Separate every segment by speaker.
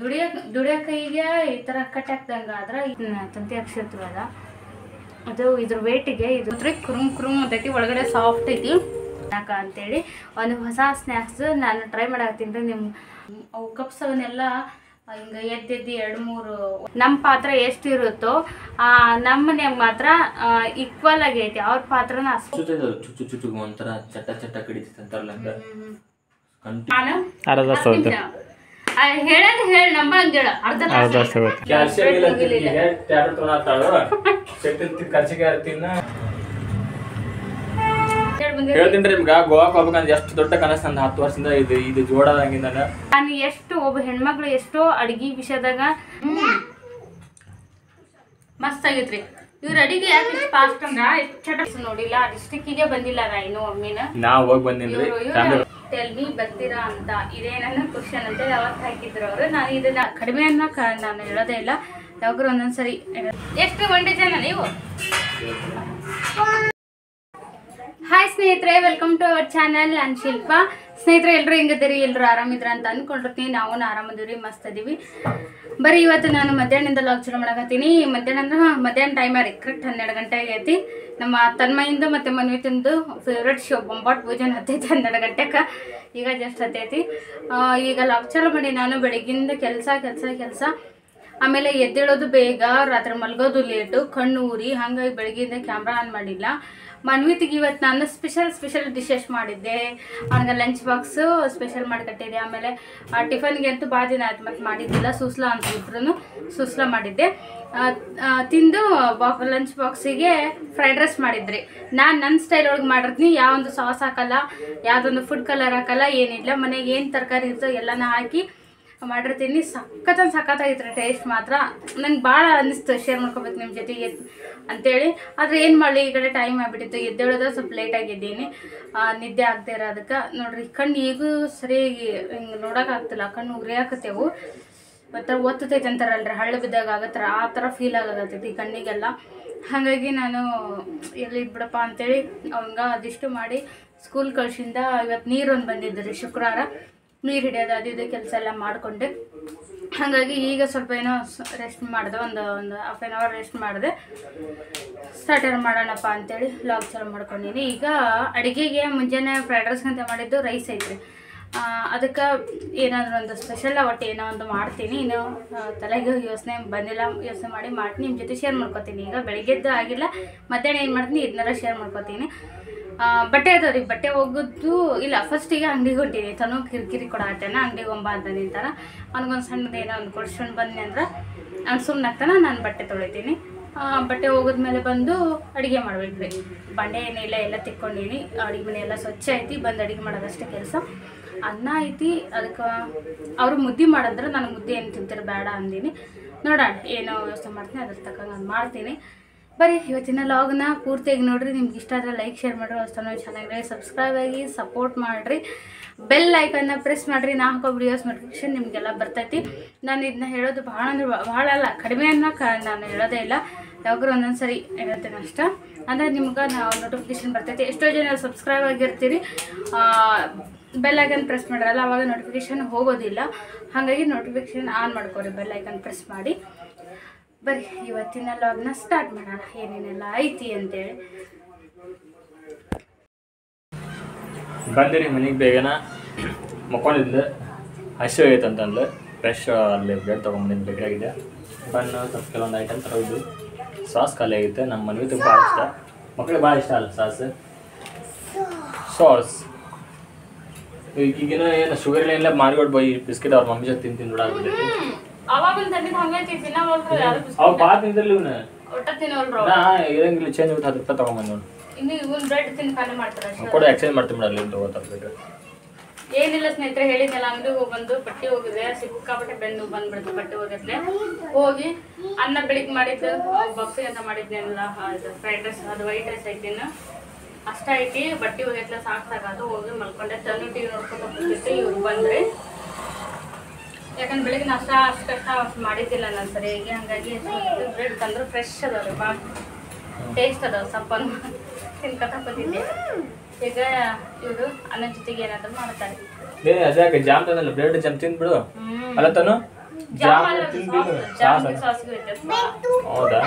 Speaker 1: ದುಡಿಯೋ ಕೈಗೆ ಈ ಥರ ಕಟ್ ಹಾಕ್ದಂಗೆ ಆದ್ರೆ ತಂತಿ ಹಾಕ್ಸಿರ್ತೀವಲ್ಲ ಅದು ಇದ್ರ ವೇಟಿಗೆ ಇದು ಕುರುಮ್ ಅಂತೈತಿ, ಒಳಗಡೆ ಸಾಫ್ಟ್ ಐತಿ ಅಂತೇಳಿ ಒಂದು ಹೊಸ ಸ್ನ್ಯಾಕ್ಸ್ ನಾನು ಟ್ರೈ ಮಾಡಾಕತ್ತೀನಿ ರೀ. ನಿಮ್ಮ ಅವು ಕಪ್ಸ್ ಅವನ್ನೆಲ್ಲ ಹಿಂಗೆ ಎದ್ದೆದ್ದು 2-3 ನಮ್ಮ ಪಾತ್ರ ಎಷ್ಟು ಇರುತ್ತೋ ನಮ್ಮ ಮನ್ಯಾಗ ಮಾತ್ರ ಈಕ್ವಲ್ ಆಗಿ ಐತಿ. ಅವ್ರ ಪಾತ್ರನ
Speaker 2: ಚುಚ್ಚು ಒಂಥರ ಚಟ್ಟ ಕಡಿತೈತೆ ಅಂತಾರಲ್ಲ
Speaker 1: ಹೇಳೋದು ಹೇಳಿ ನಮ್ಮ ಅಂತೇಳ ಅರ್ಧ
Speaker 2: ಹೇಳ್ತೀನಿ ನಿಮ್ಗ ಗೋವಾಕ್ ಹೋಗ್ಬೇಕಂದ್ರೆ ಎಷ್ಟು ದೊಡ್ಡ ಕನಸು ಅಂದ 10 ವರ್ಷದಿಂದ ಇದು ಜೋಡಾದಂಗಿಂದ
Speaker 1: ನಾನು ಎಷ್ಟು ಒಬ್ಬ ಹೆಣ್ಮಕ್ಳು ಎಷ್ಟೋ ಅಡಿಗೆ ವಿಷಯದಾಗ ಮಸ್ತ್ ಆಗೈತ್ರಿ. ಇವ್ರ ಅಡಿಗೆ ಯಾಕೆ ಇಷ್ಟು ಫಾಸ್ಟ್ ಅಂದ್ರ ಎಷ್ಟು ನೋಡಿಲ್ಲ, ಡಿಸ್ಟ್ರಿಕ್ಕಿಗೆ ಬಂದಿಲ್ಲ ಇನ್ನೂ ಒಮ್ಮಿನ.
Speaker 2: ನಾವ್ ಹೋಗಿ ಬಂದಿನ್ರಿ.
Speaker 1: ಟೆಲ್ ಮೀ ಬರ್ತೀರಾ ಅಂತ ಇದೇ ನನ್ನ ಕ್ವಶನ್ ಅಂತ ಯಾವತ್ತು ಹಾಕಿದ್ರು ಅವರು. ನಾನು ಇದನ್ನ ಕಡಿಮೆ ಅನ್ನೋಕೆ ನಾನು ಹೇಳೋದೇ ಇಲ್ಲ, ಯಾವಾಗ್ರೂ ಒಂದೊಂದ್ಸರಿ. ಎಷ್ಟು ಒಂದೇ ಜನ ನೀವು? ಹಾಯ್ ಸ್ನೇಹಿತರೆ, ವೆಲ್ಕಮ್ ಟು ಅವರ್ ಚಾನಲ್. ನಾನು ಶಿಲ್ಪಾ. ಸ್ನೇಹಿತರೆ ಎಲ್ಲರೂ ಹೆಂಗಿದ್ದೀರಿ? ಎಲ್ಲರೂ ಆರಾಮಿದ್ರ ಅಂತ ಅಂದ್ಕೊಂಡಿರ್ತೀನಿ. ನಾವು ಆರಾಮದಿವ್ರಿ, ಮಸ್ತ್ ಅದೀವಿ. ಬರೀ ಇವತ್ತು ನಾನು ಮಧ್ಯಾಹ್ನದಿಂದ ಲಾಗ್ ಚಲೋ ಮಾಡಕತ್ತೀನಿ. ಮಧ್ಯಾಹ್ನ ಟೈಮ್ ರೀ, ಕರೆಕ್ಟ್ 12 ಗಂಟೆ ಆಗೈತಿ. ನಮ್ಮ ತನ್ಮಯಿಂದ ಮತ್ತು ಮನ್ವಿತಿಂದು ಫೇವ್ರೆಟ್ ಶೋ ಬೊಂಬಾಟ್ ಪೂಜೆನ ಹತ್ತೈತಿ 12 ಗಂಟೆಗೆ. ಈಗ ಜಸ್ಟ್ ಹತ್ತೈತಿ. ಈಗ ಲಾಗ್ ಚಲೋ ಮಾಡಿ ನಾನು ಬೆಳಗ್ಗಿಂದ ಕೆಲಸ ಆಮೇಲೆ ಎದ್ದೇಳೋದು ಬೇಗ, ರಾತ್ರಿ ಮಲ್ಗೋದು ಲೇಟು, ಕಣ್ಣು ಊರಿ, ಹಾಗಾಗಿ ಬೆಳಗ್ಗೆಯಿಂದ ಕ್ಯಾಮ್ರಾ ಆನ್ ಮಾಡಿಲ್ಲ. ಮನ್ವಿತಿಗೆ ಇವತ್ತು ನಾನು ಸ್ಪೆಷಲ್ ಡಿಶಸ್ ಮಾಡಿದ್ದೆ. ಅವನಿಗೆ ಲಂಚ್ ಬಾಕ್ಸು ಸ್ಪೆಷಲ್ ಮಾಡಿಕಟ್ಟಿದ್ದೆ. ಆಮೇಲೆ ಟಿಫನ್ಗೆ ಅಂತೂ ಭಾಳ ದಿನ ಆಯ್ತು ಮತ್ತು ಮಾಡಿದ್ದಿಲ್ಲ. ಸೂಸ್ಲಾ ಅಂತ ಇಬ್ಬರೂ ಸೂಸ್ಲಾ ಮಾಡಿದ್ದೆ. ತಿಂದು ಲಂಚ್ ಬಾಕ್ಸಿಗೆ ಫ್ರೈಡ್ ರೈಸ್ ಮಾಡಿದ್ರಿ. ನಾನು ನನ್ನ ಸ್ಟೈಲ್ ಒಳಗೆ ಮಾಡಿರ್ತೀನಿ. ಯಾವೊಂದು ಸಾಸ್ ಹಾಕಲ್ಲ, ಯಾವುದೊಂದು ಫುಡ್ ಕಲರ್ ಹಾಕಲ್ಲ, ಏನಿಲ್ಲ. ಮನೆಗೆ ಏನು ತರಕಾರಿ ಇರ್ತೋ ಎಲ್ಲನ ಹಾಕಿ ಮಾಡಿರ್ತೀನಿ. ಸಖತ್ತಾಗಿತ್ತು ಟೇಸ್ಟ್ ಮಾತ್ರ. ನಂಗೆ ಭಾಳ ಅನ್ನಿಸ್ತು ಶೇರ್ ಮಾಡ್ಕೊಬೇಕು ನಿಮ್ಮ ಜೊತೆಗೆ ಅಂತೇಳಿ. ಆದರೆ ಏನು ಮಾಡಲಿ, ಈ ಕಡೆ ಟೈಮ್ ಆಗಿಬಿಟ್ಟಿತ್ತು. ಎದ್ದೇಳೋದು ಸ್ವಲ್ಪ ಲೇಟಾಗಿದ್ದೀನಿ, ನಿದ್ದೆ ಆಗದೆ ಇರೋದಕ್ಕೆ. ನೋಡ್ರಿ ಕಣ್ಣು ಈಗೂ ಸರಿಯಾಗಿ ಹಿಂಗೆ ನೋಡೋಕ್ಕಾಗ್ತಿಲ್ಲ, ಕಣ್ಣು ಉರಿಯಾಕತ್ತೇವು. ಮತ್ತು ಒತ್ತತೈತೆ ಅಂತಾರಲ್ರಿ, ಹಳ್ಳು ಬಿದ್ದಾಗ ಆಗತ್ತರ ಆ ಥರ ಫೀಲ್ ಆಗತ್ತೈತಿ ಕಣ್ಣಿಗೆಲ್ಲ. ಹಾಗಾಗಿ ನಾನು ಎಲ್ಲಿ ಬಿಡಪ್ಪ ಅಂತೇಳಿ ಅವಂಗೆ ಅದಿಷ್ಟು ಮಾಡಿ ಸ್ಕೂಲ್ ಕಳ್ಸಿಂದ. ಇವತ್ತು ನೀರೊಂದು ಬಂದಿದ್ದು ರೀ, ಶುಕ್ರವಾರ ನೀರು ಹಿಡಿಯೋದು ಅದು ಇದು ಕೆಲಸ ಎಲ್ಲ ಮಾಡಿಕೊಂಡೆ. ಹಾಗಾಗಿ ಈಗ ಸ್ವಲ್ಪ ಏನೋ ರೆಸ್ಟ್ ಮಾಡಿದೆ, ಒಂದು ಹಾಫ್ ಆನ್ ಅವರ್ ರೆಸ್ಟ್ ಮಾಡಿದೆ. ಸ್ಟಾರ್ಟರ್ ಮಾಡೋಣಪ್ಪ ಅಂತೇಳಿ ಲಾಗ್ ಚಾಲು ಮಾಡ್ಕೊಂಡಿನಿ. ಈಗ ಅಡುಗೆಗೆ ಮುಂಜಾನೆ ಫ್ರೈಡ್ ರೈಸ್ ಅಂತ ಮಾಡಿದ್ದು ರೈಸ್ ಐತ್ರಿ. ಅದಕ್ಕೆ ಏನಾದರೂ ಒಂದು ಸ್ಪೆಷಲ್ ಒಟ್ಟು ಏನೋ ಒಂದು ಮಾಡ್ತೀನಿ. ಇನ್ನು ತಲೆಗೆ ಯೋಚನೆ ಬಂದಿಲ್ಲ, ಯೋಚನೆ ಮಾಡಿ ಮಾಡ್ತೀನಿ, ನಿಮ್ಮ ಜೊತೆ ಶೇರ್ ಮಾಡ್ಕೊತೀನಿ. ಈಗ ಬೆಳಿಗ್ಗೆದ್ದು ಆಗಿಲ್ಲ, ಮಧ್ಯಾಹ್ನ ಏನು ಮಾಡ್ತೀನಿ ಇದನ್ನೆಲ್ಲ ಶೇರ್ ಮಾಡ್ಕೊತೀನಿ. ಬಟ್ಟೆ ಅದಾವ ರೀ, ಬಟ್ಟೆ ಹೋಗೋದು ಇಲ್ಲ. ಫಸ್ಟಿಗೆ ಅಂಗಡಿಗೆ ಹೊಂಟೀನಿ. ತನೂ ಕಿರಿಕಿರಿ ಕೊಡಾತೇನ, ಅಂಗಡಿಗೆ ಒಂಬ ಅಂತ ನಿಂತಾರ. ಅವ್ನಿಗೊಂದು ಸಣ್ಣದು ಏನೋ ಒಂದು ಕೊಡ್ಸ್ಕೊಂಡು ಬಂದ್ನಿ ಅಂದ್ರೆ ಅವ್ನು ಸುಮ್ಮನೆ ಆಗ್ತಾನೆ, ನಾನು ಬಟ್ಟೆ ತೊಳಿತೀನಿ. ಬಟ್ಟೆ ಹೋಗೋದ್ಮೇಲೆ ಬಂದು ಅಡುಗೆ ಮಾಡ್ಬೇಕು ರೀ. ಬಂಡೆ ಏನಿಲ್ಲ, ಎಲ್ಲ ತಿಕ್ಕೊಂಡೀನಿ. ಅಡುಗೆ ಮನೆ ಎಲ್ಲ ಸ್ವಚ್ಛ ಐತಿ. ಬಂದು ಅಡುಗೆ ಮಾಡೋದಷ್ಟೇ ಕೆಲಸ. ಅನ್ನ ಐತಿ, ಅದಕ್ಕೆ ಅವರು ಮುದ್ದೆ ಮಾಡಿದ್ರೆ ನಾನು ಮುದ್ದೆ ಏನು ತಿಂತಾರೆ ಬೇಡ ಅಂದೀನಿ. ನೋಡೋಣ ಏನೋ ವ್ಯವಸ್ಥೆ ಮಾಡ್ತೀನಿ, ಅದ್ರ ತಕ್ಕಂಗೆ ನಾನು ಮಾಡ್ತೀನಿ. ಬರೀ ಇವತ್ತಿನ ಲಾಗ್ನ ಪೂರ್ತಿಯಾಗಿ ನೋಡಿರಿ. ನಿಮ್ಗೆ ಇಷ್ಟ ಆದರೆ ಲೈಕ್ ಶೇರ್ ಮಾಡಿರಿ, ಅಷ್ಟನ್ನು ಚೆನ್ನಾಗಿದೆ. ಸಬ್ಸ್ಕ್ರೈಬ್ ಆಗಿ ಸಪೋರ್ಟ್ ಮಾಡಿರಿ, ಬೆಲ್ ಐಕನ್ನ ಪ್ರೆಸ್ ಮಾಡಿರಿ. ನಾ ಹಾಕೋ ವಿಡಿಯೋಸ್ ನೋಟಿಫಿಕೇಶನ್ ನಿಮಗೆಲ್ಲ ಬರ್ತೈತಿ. ನಾನು ಇದನ್ನ ಹೇಳೋದು ಭಾಳ ಅಂದ್ರೆ ಭಾಳ ಅಲ್ಲ, ಕಡಿಮೆ ಅನ್ನೋಕೆ ನಾನು ಹೇಳೋದೇ ಇಲ್ಲ, ಯಾವಾಗಲೂ ಒಂದೊಂದು ಸರಿ ಹೇಳ್ತೇನೆ ಅಷ್ಟೇ. ಅಂದರೆ ನಿಮ್ಗೆ ನಾವು ನೋಟಿಫಿಕೇಶನ್ ಬರ್ತೈತಿ. ಎಷ್ಟೋ ಜನ ಸಬ್ಸ್ಕ್ರೈಬ್ ಆಗಿರ್ತೀರಿ, ಬೆಲ್ ಐಕನ್ ಪ್ರೆಸ್ ಮಾಡಿರಲ್ಲ, ಆವಾಗ ನೋಟಿಫಿಕೇಶನ್ ಹೋಗೋದಿಲ್ಲ. ಹಾಗಾಗಿ ನೋಟಿಫಿಕೇಶನ್ ಆನ್ ಮಾಡ್ಕೊರಿ, ಬೆಲ್ ಐಕನ್ ಪ್ರೆಸ್ ಮಾಡಿ. ಬರೀ ಇವತ್ತಿನ ಲಾಗ್ನ ಸ್ಟಾರ್ಟ್ ಮಾಡೋಣ, ಏನೇನೆಲ್ಲ ಐತಿ ಅಂತೇಳಿ.
Speaker 2: ಬಂದಿರಿ ಮನೆಗೆ ಬೇಗನ ಮಕ್ಕೊಂಡಿದ್ದೆ, ಹಸಿ ಆಗೈತಂತಂದು ಫ್ರೆಶ್ ಅಲ್ಲಿ ಬ್ರೆಡ್ ತೊಗೊಂಬಂದಿದ್ದು ಬೇಕಾಗಿದೆ. ಬನ್ನು ಸ್ವಲ್ಪ ಕೆಲವೊಂದು ಐಟಮ್ ತರೋದು. ಸಾಸ್ ಖಾಲಿ ಆಗಿತ್ತು. ನಮ್ಮ ಮನೆಗೆ ಭಾಳ ಇಷ್ಟ, ಮಕ್ಕಳಿಗೆ ಭಾಳ ಇಷ್ಟ ಅಲ್ಲ ಸಾಸ್. ಈಗಿನ ಏನು ಶುಗರ್ ಏನಿಲ್ಲ, ಮಾರ್ಗೋಡ್ ಬೈ ಬಿಸ್ಕಿಟ್ ಅವ್ರ ಮಮ್ಮಿ ಜೊತೆ ತಿಂದು ನೋಡಾಗ್ಬಿಟ್ಟೈತಿ. ಅವ್ ಭಾಳ ತಿಂದಿರ್ಲಿ ಇವನ್ನ, ಇರಂಗಿಲ್ಲ ಚೇಂಜ್ ಬಿಟ್ಟು 10 ರೂಪಾಯಿ ತೊಗೊಂಬಂದು ನೋಡಿ. ಕೊಡು, ಎಕ್ಸ್ಚೇಂಜ್ ಮಾಡ್ತೀನಿ ಬಿಡಲ್ಲಿ ತೊಗೋತಾರೆ.
Speaker 1: ಏನಿಲ್ಲ ಸ್ನೇಹಿತರೆ, ಹೇಳಿದ್ನಲ್ಲ ಅಂಗಡಿಗೆ ಹೋಗಿ ಬಂದು ಬಟ್ಟೆ ಹೋಗಿದ್ರೆ ಸಿಕ್ಕಾಪಟ್ಟೆ ಬೆನ್ನು ಬಂದ್ಬಿಡ್ತು. ಬಟ್ಟೆ ಹೋಗಿರ್ಲೆ ಹೋಗಿ ಅನ್ನ ಬೆಳಿಗ್ಗೆ ಮಾಡಿದ್ದು ಬಾಕ್ಸಿಗೆ ಅಂತ ಮಾಡಿದ್ನೆಲ್ಲ, ಅದು ಫ್ರೈಡ್ ರೈಸ್, ಅದು ವೈಟ್ ರೈಸ್ ಐತಿನ ಅಷ್ಟ ಐತಿ. ಬಟ್ಟೆ ಹೋಗಿತ್ಲ ಸಾಕಾಗದು. ಹೋಗಿ ಮಲ್ಕೊಂಡೆ. ತನು ಟಿವಿ ನೋಡ್ಕೊಂಡು ಹೋಗ್ತಿದ್ದೆ. ಇವ್ರು ಬಂದ್ರಿ, ಯಾಕಂದ್ರೆ ಬೆಳಿಗ್ಗೆ ನಾಷ್ಟ ಅಷ್ಟು ಮಾಡಿದ್ದಿಲ್ಲ ನಾನು ಸರಿಯಾಗಿ. ಹಾಗಾಗಿ ಬ್ರೆಡ್ ತಂದ್ರೆ ಫ್ರೆಶ್ ಅದಾವ್ರಿ, ಭಾಳ ಟೇಸ್ಟ್ ಅದಾವ. ಸಪ್ಪನ್ನು ತಿನ್ಕೊತ ಕೂತಿದ್ದೆ. ಈಗ ಇವರು ಅನ್ನ ಜೊತೆಗೆ ಏನಾದ್ರು ಮಾಡ್ತಾರೆ.
Speaker 2: ಅದ್ಯಾಕೆ ಜಾಮ್ ತಂದಲ್ಲ, ಬ್ರೆಡ್ ಜಾಮ್ ತಿಂದ್ಬಿಡು. ಅಲ್ಲ ತಾನು ಹೌದಾ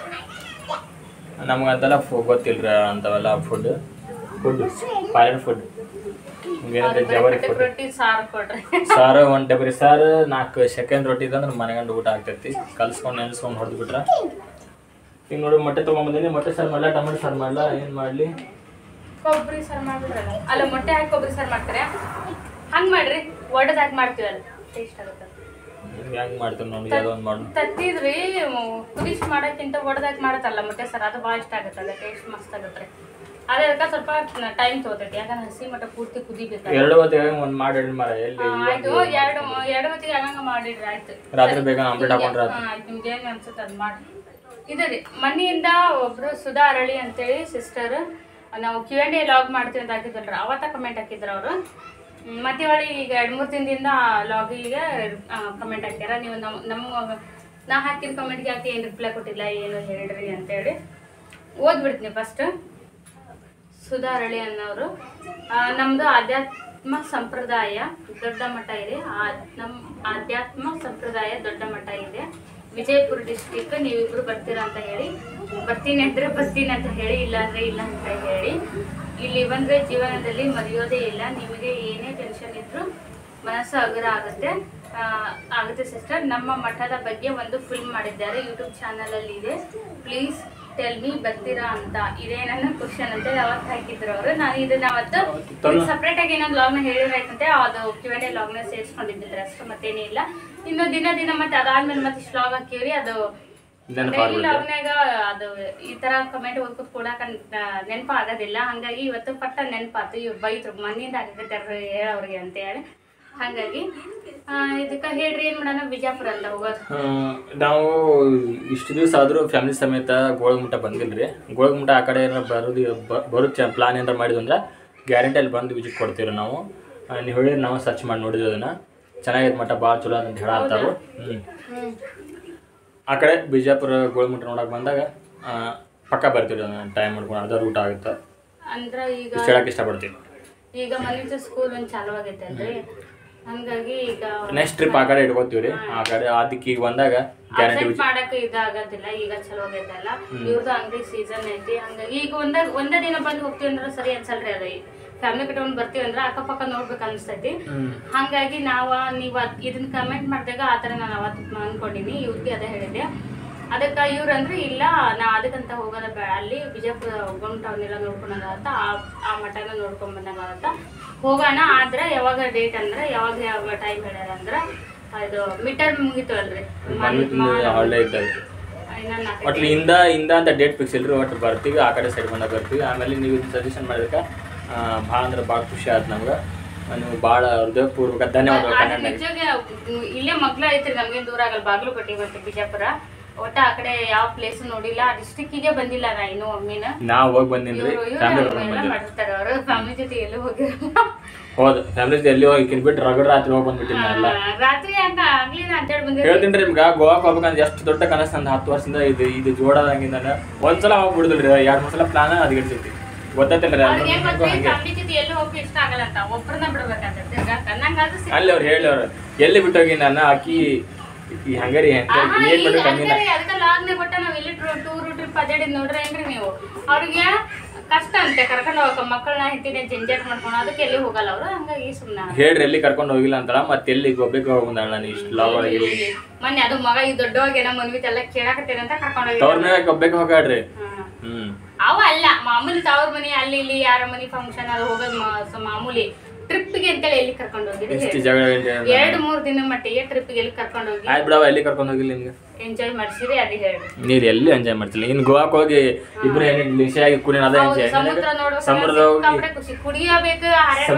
Speaker 2: ನಮ್ಗಂತೆಲ್ಲ ಗೊತ್ತಿಲ್ರ ಅಂಥವೆಲ್ಲ ಫುಡ್ ಫಾರಿನ್ ಫುಡ್ ಏನಂದ್ರೆ ಜವಾರಿ ಫುಡ್ ಸಾರು 1 ಡಬರಿ ಸಾರು 4 ಸೆಕೆಂಡ್ ರೊಟ್ಟಿ ಇದಂದ್ರೆ ಮನೆಗಂಡು ಊಟ ಆಗ್ತೈತಿ ಕಲ್ಸ್ಕೊಂಡು ನೆನೆಸ್ಕೊಂಡು ಹೊಡೆದು ಬಿಟ್ರೆ ಈಗ ನೋಡಿ ಮೊಟ್ಟೆ ತೊಗೊಂಬಂದಿನಿ ಮೊಟ್ಟೆ ಸಾರು ಮಾಡಲ ಟೊಮೆಟೊ ಸಾರು ಮಾಡಲ ಏನು ಮಾಡಲಿ
Speaker 1: ಕೊಬ್ಬರಿ ಸಾರು ಮಾಡ್ಬಿಡ್ರಲ್ಲ ಅಲ್ಲ ಮೊಟ್ಟೆ ಹಾಕಿ ಕೊಬ್ಬರಿ ಸಾರು ಮಾಡ್ತಾರೆ ಹಂಗೆ ಮಾಡ್ರಿ ಒಡೆದು ಹಾಕಿ ಮಾಡ್ತೀವಲ್ಲ ಟೇಸ್ಟ್ ಆಗುತ್ತೆ
Speaker 2: ಹೆಂಗೆ ಮಾಡ್ತೀವಿ ನೋಡಿ ಯಾವುದೋ ಒಂದು ಮಾಡಿ
Speaker 1: ತತ್ತಿದ್ರಿ ಕುದಿಸಿ ಮಾಡೋಕ್ಕಿಂತ ಒಡೆದಾಕಿ ಮಾಡತ್ತಲ್ಲ ಮೊಟ್ಟೆ ಸಾರು ಅದು ಭಾಳ ಇಷ್ಟ ಆಗುತ್ತಲ್ಲ ಟೇಸ್ಟ್ ಮಸ್ತ್ ಆಗುತ್ತೆ ಅದೇ ಅದಕ್ಕೆ ಸ್ವಲ್ಪ ಟೈಮ್ ತಗೋತೈತಿ ಯಾಕಂದ್ರೆ ಹಸಿ ಮಟ್ಟ ಪೂರ್ತಿ ಕುದಿಬೇಕು
Speaker 2: 2 ಹೊತ್ತಿಗೆ ಒಂದು ಮಾಡಿಡ್ರಿ ಮರ ಎಲ್ಲಿ
Speaker 1: ಆಯ್ತು ಎರಡು ಹೊತ್ತಿಗೆ ಆಗಂಗ ಮಾಡಿಡ್ರಿ ಆಯ್ತು
Speaker 2: ರಾತ್ರಿ ಬೇಗ ಆಮ್ಲೆಟ್ ಹಾಕೊಂಡ್ರೆ
Speaker 1: ಆಯ್ತು ನಿಮ್ಗೆ ಏನು ಅನ್ಸುತ್ತೆ ಅದು ಮಾಡಿ ಇದು ರೀ ಮನೆಯಿಂದ ಒಬ್ರು ಸುಧಾ ಅರಳಿ ಅಂತೇಳಿ ಸಿಸ್ಟರ್ ನಾವು Q&A ಲಾಗ್ ಮಾಡ್ತೀವಿ ಅಂತ ಹಾಕಿದ್ರಲ್ರಿ ಅವತ್ತ ಕಮೆಂಟ್ ಹಾಕಿದ್ರು ಅವರು ಮತ್ತೆ ಹೊಳ್ಳಿ ಈಗ 2-3 ದಿನದಿಂದ ಲಾಗಿಗೆ ಕಮೆಂಟ್ ಹಾಕ್ಯಾರ ನೀವು ನಾ ಹಾಕಿದ ಕಮೆಂಟ್ಗೆ ಯಾಕೆ ಏನು ರಿಪ್ಲೈ ಕೊಟ್ಟಿಲ್ಲ ಏನು ಹೇಳ್ರಿ ಅಂತೇಳಿ ಓದ್ಬಿಡ್ತೀನಿ ಫಸ್ಟ್ ಸುಧಾ ಅರಳಿ ಅನ್ನೋರು ನಮ್ಮದು ಆಧ್ಯಾತ್ಮ ಸಂಪ್ರದಾಯ ದೊಡ್ಡ ಮಠ ಇದೆ ನಮ್ಮ ಆಧ್ಯಾತ್ಮ ಸಂಪ್ರದಾಯ ದೊಡ್ಡ ಮಠ ಇದೆ ವಿಜಯಪುರ ಡಿಸ್ಟಿಕ್ ನೀವಿಬ್ರು ಬರ್ತೀರಾ ಅಂತ ಹೇಳಿ ಬರ್ತೀನಿ ಅಂದ್ರೆ ಬರ್ತೀನಿ ಅಂತ ಹೇಳಿ ಇಲ್ಲಾಂದ್ರೆ ಇಲ್ಲ ಅಂತ ಹೇಳಿ ಇಲ್ಲಿ ಬಂದರೆ ಜೀವನದಲ್ಲಿ ಮರೆಯೋದೇ ಇಲ್ಲ ನಿಮಗೆ ಏನೇ ಟೆನ್ಷನ್ ಇದ್ರೂ ಮನಸ್ಸು ಹಗುರ ಆಗುತ್ತೆ ಸಿಸ್ಟರ್ ನಮ್ಮ ಮಠದ ಬಗ್ಗೆ ಒಂದು ಫಿಲ್ಮ್ ಮಾಡಿದ್ದಾರೆ ಯೂಟ್ಯೂಬ್ ಚಾನಲಲ್ಲಿ ಇದೆ ಪ್ಲೀಸ್ ಟೆಲ್ ಮಿ ಬರ್ತೀರಾ ಅಂತ ಇದೇ ನನ್ನ ಕ್ವಶನ್ ಅಂತ ಅವತ್ತು ಹಾಕಿದ್ರು ಅವರು ನಾನು ಇದನ್ನ ಅವತ್ತು ಸಪ್ರೇಟ್ ಆಗಿ ಏನೊಂದು ಲಾಗ್ನ ಹೇಳಿರಾಯ್ತಂತೆ ಅದು Q&A ಲಾಗ್ನ ಸೇರಿಸ್ಕೊಂಡಿದ್ದಿಲ್ಲ ಅಷ್ಟು ಮತ್ತೇನೇ ಇಲ್ಲ ಇನ್ನು ದಿನ ಮತ್ತೆ ಅದಾದ್ಮೇಲೆ ಮತ್ತೆ ಇಷ್ಟು ಲಾಗ್ ಹಾಕಿವ್ರಿ ಅದು ಡೈಲಿ ಲಾಗ್ನಾಗ ಅದು ಈ ತರ ಕಮೆಂಟ್ ಓದ್ಕೊತ್ ಕೊಡಾಕ ನೆನಪ ಆಗೋದಿಲ್ಲ ಹಂಗಾಗಿ ಇವತ್ತು ಪಟ್ಟ ನೆನಪಾತು ಇವ್ರು ಬೈದ್ರು ಮನೆಯಿಂದ ಆಗತ್ತೆ ಹೇಳೋರಿಗೆ ಅಂತ ಹೇಳಿ ಹಾಗಾಗಿ ಇದಕ್ಕೆ ಹೇಳ್ರಿ ಏನು ಮಾಡೋಣ ಬಿಜಾಪುರ ಅಂತ ಹೋಗೋದು
Speaker 2: ನಾವು ಇಷ್ಟು ದಿವಸ ಆದರೂ ಫ್ಯಾಮಿಲಿ ಸಮೇತ ಗೋಳಗುಮಟ ಬಂದಿಲ್ರಿ ಗೋಳಗುಮಟ ಆ ಕಡೆ ಏನಾರ ಬರುತ್ತೆ ಪ್ಲಾನ್ ಏನಾರ ಮಾಡಿದ್ವಿ ಅಂದ್ರೆ ಗ್ಯಾರಂಟಿ ಅಲ್ಲಿ ಬಂದು ವಿಸಿಟ್ ಕೊಡ್ತೀವಿ ನಾವು ನೀವು ಹೇಳಿದ್ರೆ ನಾವು ಸರ್ಚ್ ಮಾಡಿ ನೋಡಿದ್ವಿ ಅದನ್ನು ಚೆನ್ನಾಗೈತೆ ಮಠ ಭಾಳ ಚಲೋ ಅಂತ ಹೇಳತ್ತಾರು ಆ ಕಡೆ ಬಿಜಾಪುರ ಗೋಳಗುಮಟ ನೋಡಕ್ಕೆ ಬಂದಾಗ ಪಕ್ಕ ಬರ್ತೀವಿ ಟೈಮ್ ಮಾಡ್ಕೊಂಡು ಅರ್ಧ ರೂಟ್ ಆಗುತ್ತೆ
Speaker 1: ಅಂದ್ರೆ ಈಗ
Speaker 2: ಹೇಳಕ್ಕೆ ಇಷ್ಟಪಡ್ತೀವಿ
Speaker 1: ಈಗ ಮನೇದು ಸ್ಕೂಲ್ ಒಂದು ಚಾಲು ಆಗೈತೆ ಅಲ್ರಿ ಹಂಗಾಗಿ ಈಗ
Speaker 2: ನೆಕ್ಸ್ಟ್ ಟ್ರಿಪ್ ಆ ಕಡೆ ಇಟ್ಕೋತೀವಿ ರೀ ಆ ಕಡೆ ಅದಕ್ಕೆ ಈಗ ಬಂದಾಗ ಗ್ಯಾರಂಟಿ
Speaker 1: ಮಾಡಕ್ಕೆ ಇದಾಗೋದಿಲ್ಲ ಈಗ ಚಲೋ ಆಗೈತಲ್ಲ ಇವ್ರದ್ದು ಅಂಗಡಿ ಸೀಸನ್ ಐತಿ ಹಂಗಾಗಿ ಈಗ ಒಂದೇ ದಿನ ಬಂದು ಹೋಗ್ತೀವಿ ಅಂದ್ರೆ ಸರಿ ಅನ್ಸಲ್ರಿ ಅದ ಫ್ಯಾಮಿಲಿ ಕಟ್ಕೊಂಡು ಬರ್ತೀವಿ ಅಂದ್ರೆ ಅಕ್ಕಪಕ್ಕ ನೋಡ್ಬೇಕು ಅನಿಸ್ತೈತಿ ಹಂಗಾಗಿ ನೀವು ಇದನ್ನ ಕಮೆಂಟ್ ಮಾಡಿದಾಗ ಆ ಥರ ನಾನು ಅವತ್ತು ಅನ್ಕೊಂಡಿನಿ ಇವ್ರಿಗೆ ಅದೇ ಹೇಳಿದೆ ಅದಕ್ಕೆ ಇವ್ರು ಅಂದ್ರೆ ಇಲ್ಲ ನಾ ಅದಕ್ಕಂತ ಹೋಗೋದ ಬೇಡ ಅಲ್ಲಿ ಬಿಜಾಪುರ ಗೋಳಗುಮಟ ಅವನ್ನೆಲ್ಲ ನೋಡ್ಕೊಂಡಾಗತ್ತ ಆ ಮಠನ ನೋಡ್ಕೊಂಡ್ ಬಂದಾಗತ್ತ ಹೋಗೋಣ ಆದ್ರೆ ಯಾವಾಗ ಡೇಟ್ ಅಂದ್ರೆ ಯಾವ ಟೈಮ್ ಹೇಳ್ಯಾರ ಅಂದ್ರೆ ಇದು ಮಿಟರ್ ಮುಗಿತು ಅಲ್ರಿ
Speaker 2: ಒಳ್ಳೆ ಇದ್ದಾಗ ಒಟ್ಟು ಇಂದ ಅಂತ ಡೇಟ್ ಫಿಕ್ಸ್ ಇಲ್ರಿ ಒಟ್ಟು ಬರ್ತೀವಿ ಆ ಕಡೆ ಸೈಡ್ ಬಂದಾಗ ಬರ್ತೀವಿ ಆಮೇಲೆ ನೀವು ಸಜೆಷನ್ ಮಾಡಿದಕ್ಕೆ ಭಾಳ ಅಂದ್ರೆ ಭಾಳ ಖುಷಿ ಆಯ್ತು ನಮ್ಗೆ ನೀವು ಭಾಳ ಹೃದಯಪೂರ್ವಕ ಧನ್ಯವಾದಗಳು
Speaker 1: ನಿಜವಾಗಿ ಇಲ್ಲೇ ಮಗ್ಲ ಐತ್ರಿ ನಮ್ಗೆ ದೂರ ಆಗಲ್ಲ ಬಾಗಲಕೋಟೆ ಮತ್ತೆ ಬಿಜಾಪುರ ಒಟ್ಟ ಆ ಕಡೆ ಯಾವ ಪ್ಲೇಸ್ ನೋಡಿಲ್ಲ ಡಿಸ್ಟ್ರಿಕ್ಕಿಗೆ ಬಂದಿಲ್ಲ ನಾ ಇನ್ನೂ ಒಮ್ಮಿನ
Speaker 2: ನಾವು ಹೋಗಿ ಬಂದಿನ್ರಿ
Speaker 1: ಮಾಡಿರ್ತಾರೆ ಅವರು ಫ್ಯಾಮಿಲಿ ಜೊತೆ ಎಲ್ಲೂ ಹೋಗಿರಲ್ಲ
Speaker 2: ಹೌದು ಫ್ಯಾಮಿಲಿ ಜೊತೆ ಎಲ್ಲಿ ಹೋಗಿ ಬಿಟ್ಟು ರಗಡ ರಾತ್ರಿ ಹೋಗಿ ಬಂದ್ಬಿಟ್ಟಿನ
Speaker 1: ರಾತ್ರಿ ಅಂತ ಆಗ್ಲಿಲ್ಲ ಅಂತೇಳಿ ಬಂದಿರಿ
Speaker 2: ಹೇಳ್ತೀನಿ ನಿಮ್ಗೆ ಗೋವಾಕ್ ಹೋಗ್ಬೇಕಂದ್ರೆ ಎಷ್ಟು ದೊಡ್ಡ ಕನಸು ನಂದು 10 ವರ್ಷದಿಂದ ಇದು ಜೋಡಾದಂಗಿಂದ ಒಂದ್ಸಲ ಹೋಗ್ಬಿಡುದಿಲ್ರಿ 2-3 ಸಲ ಪ್ಲಾನ್ ಅದಿಗಿಡ್ತೈತಿ ಗೊತ್ತೈತಿಲ್ರಿ
Speaker 1: ಫ್ಯಾಮಿಲಿ ಜೊತೆ ಎಲ್ಲಿ ಹೋಗಿ ಇಷ್ಟ ಆಗಲ್ಲ ಅಂತ ಒಬ್ಬರನ್ನ ಬಿಡ್ಬೇಕಂತ
Speaker 2: ಅಲ್ಲಿ ಅವ್ರು ಹೇಳಿ ಅವ್ರು ಎಲ್ಲಿ ಬಿಟ್ಟೋಗಿ ನಾನು ಆಕಿ ಈ ಹಂಗಾರಿ ಏನ್ ಮಾಡ್ಬೇಕು
Speaker 1: ಅದಕ್ಕೆ ಲಾಗ್ನೆ ಕೊಟ್ಟ ನಾವ್ ಇಲ್ಲಿ ಟೂರ್ ಟ್ರಿಪ್ ಅಡ್ಡಾಡಿದ್ ನೋಡ್ರಿ ಏನ್ರಿ ನೀವು ಅವ್ರಿಗೆ ಕಷ್ಟ ಅಂತೆ ಕರ್ಕೊಂಡು ಹೋಗಕ್ಕ ಮಕ್ಕಳನ್ನ ಹೆಂಡತಿನ ಜಂಜಾಟ್ ಮಾಡ್ಕೊಂಡು ಅದಕ್ಕೆ ಎಲ್ಲಿ ಹೋಗಲ್ಲ ಅವ್ರು ಹಂಗಾಗಿ ಸುಮ್ಮನೆ
Speaker 2: ಹೇಳ್ರಿ ಎಲ್ಲಿ ಕರ್ಕೊಂಡು ಹೋಗಿಲ್ಲ ಅಂತಲ್ಲ ಮತ್ತೆ ಎಲ್ಲಿ ಹೋಗ್ಬೇಕು ಹೋಗ್ಬಂದ ನಾನು ಇಷ್ಟು ಲಾಗ್ ಒಳಗೆ
Speaker 1: ಮೊನ್ನೆ ಅದು ಮಗ ಈ ದೊಡ್ಡವಾಗೇನ ಮನ್ವಿತೆಲ್ಲ ಕೇಳಾಕತ್ತೇನೆ ಅಂತ ಕರ್ಕೊಂಡು ಹೋಗಿ
Speaker 2: ತವ್ರ ಮನೆಗೆ ಹೋಗ್ಬೇಕು ಹೋಗಾಡ್ರಿ
Speaker 1: ಅವ ಅಲ್ಲ ಮಾಮೂಲಿ ತವ್ರ ಮನೆ ಅಲ್ಲಿ ಇಲ್ಲಿ ಯಾರ ಮನೆ ಫಂಕ್ಷನ್ ಅದು ಹೋಗೋದು ಮಾಮೂಲಿ ಟ್ರಿಪ್ಗೆ ಅಂತೇಳಿ ಎಲ್ಲಿ ಕರ್ಕೊಂಡು ಹೋಗಿದ್ರಿ 2-3 ದಿನ ಮಟ್ಟಿಗೆ ಟ್ರಿಪ್ಗೆ ಎಲ್ಲಿ ಕರ್ಕೊಂಡು ಹೋಗಿ
Speaker 2: ಆಯ್ತು ಬಿಡವ ಎಲ್ಲಿ ಕರ್ಕೊಂಡು ಹೋಗಿಲ್ಲ ನಿಮ್ಗೆ
Speaker 1: ಎಂಜಾಯ್ ಮಾಡ್ಸಿರಿ ಅದೇ ಹೇಳಿ
Speaker 2: ನೀರು ಎಲ್ಲಿ ಎಂಜಾಯ್ ಮಾಡ್ತಿಲ್ಲ ಇನ್ನು ಗೋವಾಕ್ ಹೋಗಿ ಇಬ್ರು ನಿಶೆಯಾಗಿ ಕುಡಿಯೋಣ ಅದೇ ಎಂಜಾಯ್
Speaker 1: ಸಮುದ್ರ ನೋಡುವ
Speaker 2: ಸಮುದ್ರದ ಹೋಗಿ
Speaker 1: ಖುಷಿ ಕುಡಿಯಬೇಕು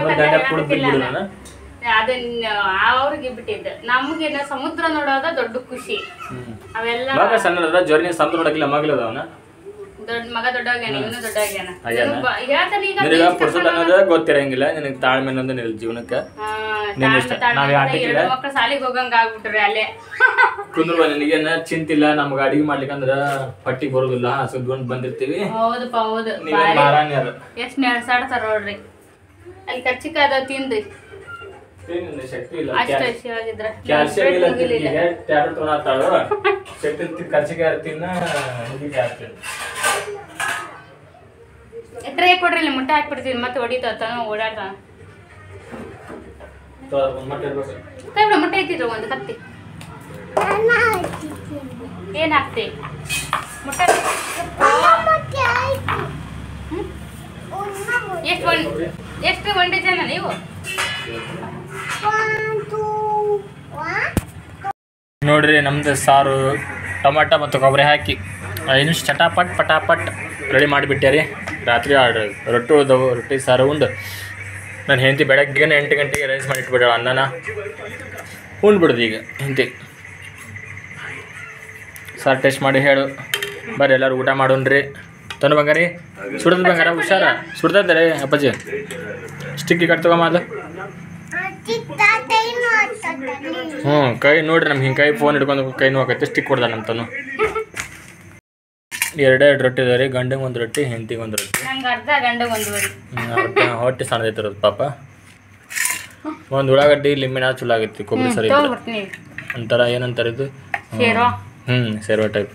Speaker 1: ಅದನ್ನ ಅವ್ರಿಗೆ ಬಿಟ್ಟಿದ್ದ ನಮ್ಗೇನ ಸಮುದ್ರ ನೋಡೋದ ದೊಡ್ಡ ಖುಷಿ ಅವೆಲ್ಲ
Speaker 2: ಸಣ್ಣ ಜೋರಿನ ಸಮುದ್ರ ನೋಡಕ್ಕಿಲ್ಲ ಮಗಳದವನ
Speaker 1: ದೊಡ್ಡ ಮಗ ದೊಡ್ಡವಾಗ್ಯಾನ ಇವನು ದೊಡ್ಡವಾಗ್ಯಾನ
Speaker 2: ನಿನಗ ಪುರುಷದ ಅನ್ನೋದು ಗೊತ್ತಿರಂಗಿಲ್ಲ ನಿನಗೆ ತಾಳ್ಮೆ ಅನ್ನೋದು ನಿಲ್ ಜೀವನಕ್ಕೆ
Speaker 1: ಮಕ್ಕಳು ಸಾಲಿಗೆ ಹೋಗಂಗ ಆಗ್ಬಿಟ್ರಿ ಅಲ್ಲೇ
Speaker 2: ಕುಂದ್ರ ನಿನಗೇನ ಚಿಂತಿಲ್ಲ ನಮ್ಗೆ ಅಡಿಗೆ ಮಾಡ್ಲಿಕ್ಕಂದ್ರ ಪಟ್ಟಿಗೆ ಬರೋದಿಲ್ಲ ಸುದ್ಗೊಂಡ್ ಬಂದಿರ್ತೀವಿ
Speaker 1: ಹೌದಪ್ಪ ಹೌದು
Speaker 2: ಮಾರಾಣ್ಯರು
Speaker 1: ಎಷ್ಟ್ ನೆಡ್ಸಾಡ್ತಾರ ನೋಡ್ರಿ ಅಲ್ಲಿ ಕಚ್ಚಿಕ ಅದ ತಿಂದು
Speaker 2: ಶಕ್ತಿ ಇಲ್ಲ.
Speaker 1: ಅಷ್ಟು ಹಸಿವಾಗಿದ್ರೆ
Speaker 2: ಕ್ಯಾಲ್ಸಿಯಂ ಇಲ್ಲ ಟ್ಯಾಬ್ಲೆಟ್ ತೊಗೊಳತ್ತಾಳು. ಶಕ್ತಿ ಖರ್ಚಿಗೆ ತಿನ್ನ ಮುಗಿಗೆ ಆಗ್ತದೆ.
Speaker 1: ಟ್ರೇ ಕೊಡ್ರಿ ಇಲ್ಲಿ ಮುಟ್ಟೆ ಹಾಕ್ಬಿಡ್ತೀನಿ ಮತ್ತೆ ಹೊಡಿತಾನ ಓಡಾಡ್ತಾನ. ಕೈ ಬಿಡ ಮುಟ್ಟೆ ಐತಿದ್ರು ಒಂದು ಕತ್ತಿ ಏನ್ ಹಾಕ್ತಿ ಮುಟ್ಟೆ ಎಷ್ಟು ಒಂದೇ ಜನ ನೀವು
Speaker 2: ನೋಡ್ರಿ ನಮ್ದು ಸಾರು ಟೊಮಾಟೊ ಮತ್ತು ಕೊಬ್ಬರಿ ಹಾಕಿ 5 ನಿಮಿಷ ಚಟಾಪಟ್ ಪಟಾಪಟ್ ರೆಡಿ ಮಾಡಿಬಿಟ್ಟೆ ರೀ. ರಾತ್ರಿ ರೊಟ್ಟಿ ಉಳ್ದವು, ರೊಟ್ಟಿ ಸಾರು ಉಂಡು ನನ್ನ ಹೆಂಡತಿ ಬೆಳಗ್ಗೆ 8 ಗಂಟೆಗೆ ರೈಸ್ ಮಾಡಿ ಇಟ್ಬಿಟ್ಟಾಳ. ಅನ್ನನ ಉಂಡ್ಬಿಡ್ದು ಈಗ ಹೆಂಡತಿ. ಸಾರು ಟೇಸ್ಟ್ ಮಾಡಿ ಹೇಳು ಬರ್ರಿ ಎಲ್ಲರೂ ಊಟ ಮಾಡೋಣ್ರಿ. ತನು ಬಂಗಾರಿ ಸುಡ್ತದ ಬಂಗಾರ ಹುಷಾರ ಸುಡ್ತದೆ ಅಪ್ಪಾಜಿ. ಸ್ಟಿಕ್ಕಿ ಕಟ್ ತಗೊಂಬ ಅದು. ಹ್ಞೂ ಕೈ ನೋಡ್ರಿ ನಮ್ಗೆ ಹಿಂಗೆ ಕೈ ಫೋನ್ ಹಿಡ್ಕೊಂಡು ಕೈ ನೋವಾಕೈತೆ ಸ್ಟಿಕ್ ಕೊಡ್ದ ನಮ್ಮ ತನು. 2 ರೊಟ್ಟಿ ಇದಾವೆ ರೀ. ಗಂಡಂಗೆ 1 ರೊಟ್ಟಿ, ಹೆಂಡತಿಗೆ 1 ರೊಟ್ಟಿ.
Speaker 1: ಅರ್ಧ ಗಂಡಗೆ 1 ವರಿ.
Speaker 2: ಹೊಟ್ಟೆ ಸಣ್ಣದೈತಿರೋದು ಪಾಪ. ಒಂದು ಉಳ್ಳಾಗಡ್ಡಿ ಲಿಂಬೆನ ಚಲೋ ಆಗೈತಿ. ಕೊಬ್ಬರಿ ಸರಿ ಒಂಥರ ಏನಂತಾರೆ ಇದು ಶೇರ್ವಾ ಟೈಪ್.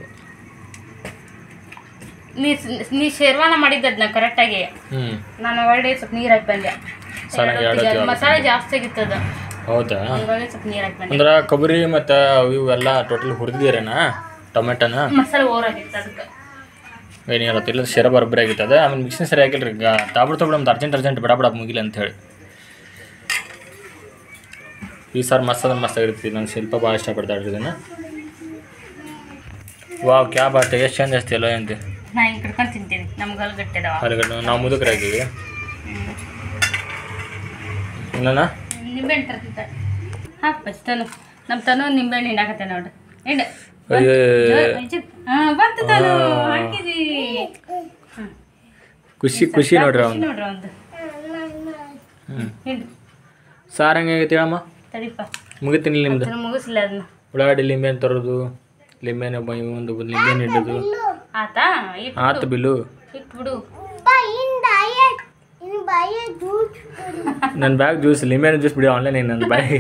Speaker 1: ನೀ ಶೇರ್ವಾನ ಮಾಡಿದ್ದದ್ನ ಕರೆಕ್ಟಾಗಿ. ನಾನು ಒಳ್ಳೆ ಸ್ವಲ್ಪ ನೀರು ಹಾಕಿ ಬಂದೆ. ಮಸಾಲೆ ಜಾಸ್ತಿ ಆಗಿತ್ತದ.
Speaker 2: ಹೌದಾ?
Speaker 1: ಸ್ವಲ್ಪ ನೀರು ಹಾಕಿ ಬಂದೆ.
Speaker 2: ಅಂದ್ರೆ ಕೊಬ್ಬರಿ ಮತ್ತು ಇವೆಲ್ಲ ಟೋಟಲ್ ಹುರಿದಿರೇನ ಟೊಮೆಟೊನ?
Speaker 1: ಮಸಾಲೆ ಓರಾಗಿತ್ತು ಅದಕ್ಕೆ.
Speaker 2: ಏನಿಲ್ಲ ಶೇರ ಬರೋಬ್ಬರಿ ಆಗಿತ್ತದ. ಆಮೇಲೆ ಮಿಕ್ಸಿನ ಸರಿ ಹಾಕಿಲ್ರಿ. ತಾಬಿಡ್ತಬಿಡಮ್ದು ಅರ್ಜೆಂಟ್ ಬಿಡ ಮುಗಿಲ್ಲ ಅಂತ ಹೇಳಿ. ಈ ಸಾರು ಮಸ್ತ್ ಆಗಿರ್ತೀವಿ. ನಾನು ಶಿಲ್ಪ ಭಾಳ ಇಷ್ಟಪಡ್ತಾಳ್ರಿ ಇದನ್ನು. ವಾವ್ ಕ್ಯಾ ಬಾತ್ ಎಷ್ಟು ಚಂದ ಜಾಸ್ತಿ ಅಲ್ಲ ಅಂತ.
Speaker 1: ನಾ ಹಿಂಗೆ ಕಡ್ಕೊಂಡು ತಿಂತೀನಿ. ನಮ್ಗೆ ಹಲ್ಗಟ್ಟೆದವ
Speaker 2: ಹಲ್ಗಟ್ಟು ನಾವು ಮುದುಕರಾಗಿವಿ. ಇನ್ನೂ
Speaker 1: ನಿಂಬೆಹಣ್ಣು ತರ್ತಿದ್ದೆ ಹಾಕಿ ಬಚ್ತಾನು ನಮ್ಮ ತನು ನಿಂಬೆಹಣ್ಣು ಹಿಂಡಾಕತ್ತೆ ನೋಡ್ರಿ. ಹಿಂಡ ಬಂತು ತಾನು ಹಾಕಿದಿ.
Speaker 2: ಖುಷಿ ನೋಡ್ರಿ ಅವ್ನು.
Speaker 1: ನೋಡ್ರಿ ಒಂದು ಹಿಂಡು
Speaker 2: ಸಾರು ಹೆಂಗೈತಿ ಹೇಳಮ್ಮ?
Speaker 1: ತಡಿಪ
Speaker 2: ಮುಗಿತೀನಿ ನಿಮ್ದು.
Speaker 1: ಮುಗಿಸ್ಲ ಅದನ್ನ.
Speaker 2: ಉಳ್ಳಾಗಡ್ಡಿ ಲಿಂಬೆಹಣ್ಣು ತರೋದು, ಲಿಂಬೆಹಣ್ಣು ಒಂದು ಲಿಂಬೆಹಣ್ಣು ಇಡೋದು ಆತು ಬಿಲ್ಲು.
Speaker 1: ಇಟ್ಬಿಡು.
Speaker 2: ನನ್ನ ಬ್ಯಾಗ್ ಜ್ಯೂಸ್ ಲಿಂಬೆಹಣ್ಣು ಜ್ಯೂಸ್ ಬಿಡಿ ಆನ್ಲೈನ್ ನನ್ನ ಬ್ಯಾಗ್.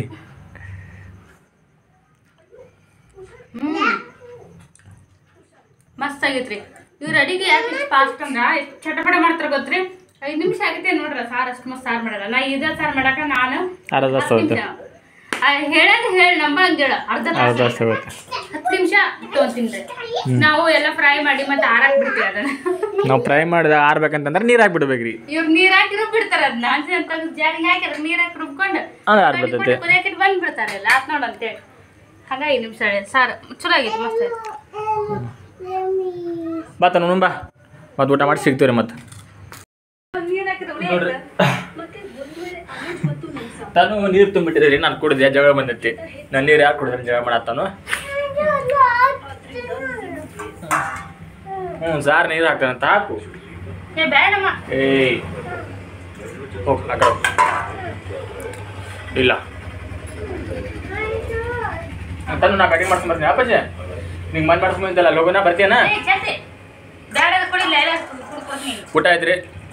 Speaker 1: ಮಸ್ತ್ ಆಗೈತ್ರಿ. ಇವ್ರು ಅಡಿಗೆ ಯಾಕೆ ಇಷ್ಟು ಫಾಸ್ಟ್ ಅಂದ್ರೆ ಎಷ್ಟು ಚಟಪಟ ಮಾಡ್ತಾರೆ ಗೊತ್ತ್ರಿ. 5 ನಿಮಿಷ ಆಗೈತೆ ನೋಡ್ರಿ ಸಾರು. ಅಷ್ಟು ಮಸ್ತ್ ಸಾರು ಮಾಡಲ್ಲ. ನಾ ಇದೇ ಸಾರು ಮಾಡಾಕ ನಾನು ಹೇಳಿ ನಂಬಂಗೇಳ ಅರ್ಧ 10 ನಿಮಿಷ ತೊಗೊಂತೀನಿ. ನಾವು ಎಲ್ಲ ಫ್ರೈ ಮಾಡಿ ಮತ್ತೆ ಆರಾಕ್ ಬಿಡ್ತೀವಿ ಅದನ್ನ.
Speaker 2: ನಾವು ಫ್ರೈ ಮಾಡಿದ ಆರ್ಬೇಕಂತಂದ್ರೆ ನೀರು ಹಾಕ್ಬಿಡ್ಬೇಕ್ರಿ.
Speaker 1: ಇವ್ರು ನೀರ್ ಹಾಕಿ ರುಬ್ಬಿಡ್ತಾರ. ಅದನ್ನ ಅಂತ ಜಾರಿಗೆ ಹಾಕಿದ್ರೆ ನೀರ್ ಹಾಕಿ ರುಬ್ಕೊಂಡು ಕುದಿಯಾಕಿಟ್ಟು ಬಂದ್ಬಿಡ್ತಾರೆ. ಎಲ್ಲ ಆತ್ ನೋಡ ಅಂತೇಳಿ ಹಂಗ 5 ನಿಮಿಷ ಸಾರು ಚಲೋ ಆಗೈತಿ. ಮಸ್ತ್ ಆಯ್ತು.
Speaker 2: ಬಾ ತನು ಬಾ ಮತ್ತೆ ಊಟ ಮಾಡಿ ಸಿಗ್ತೀವಿ ರೀ. ಮತ್ತೆ ತಾನು ನೀರು ತುಂಬಿಟ್ಟಿದ್ರಿ. ನಾನು ಕುಡಿದೆ ಜಗಳ ಬಂದೈತಿ. ನಾನು ನೀರು ಯಾಕೆ ಕುಡಿದ್ರೆ ಜಗಳ ಮಾಡತ್ತಾನು. ಸಾರು ನೀರು ಹಾಕ್ತಾನಂತ ಹಾಕು. ಏಯ್ ಹೋಗ್ ಆ ಕಡೆ ಇಲ್ಲ ತಾನು ನಾ ಕಟಿಂಗ್ ಮಾಡ್ಕೊಂಬರ್ತೀನಿ. ಅಪ್ಪಾಜಿ ನಿಂಗೆ ಮನೆ ಮಾಡ್ಕೊಂಬಂತಲ್ಲ ಲೋಗನ ಬರ್ತೀಯನ? ಊಟ ಆಯ್ತು ರೀ.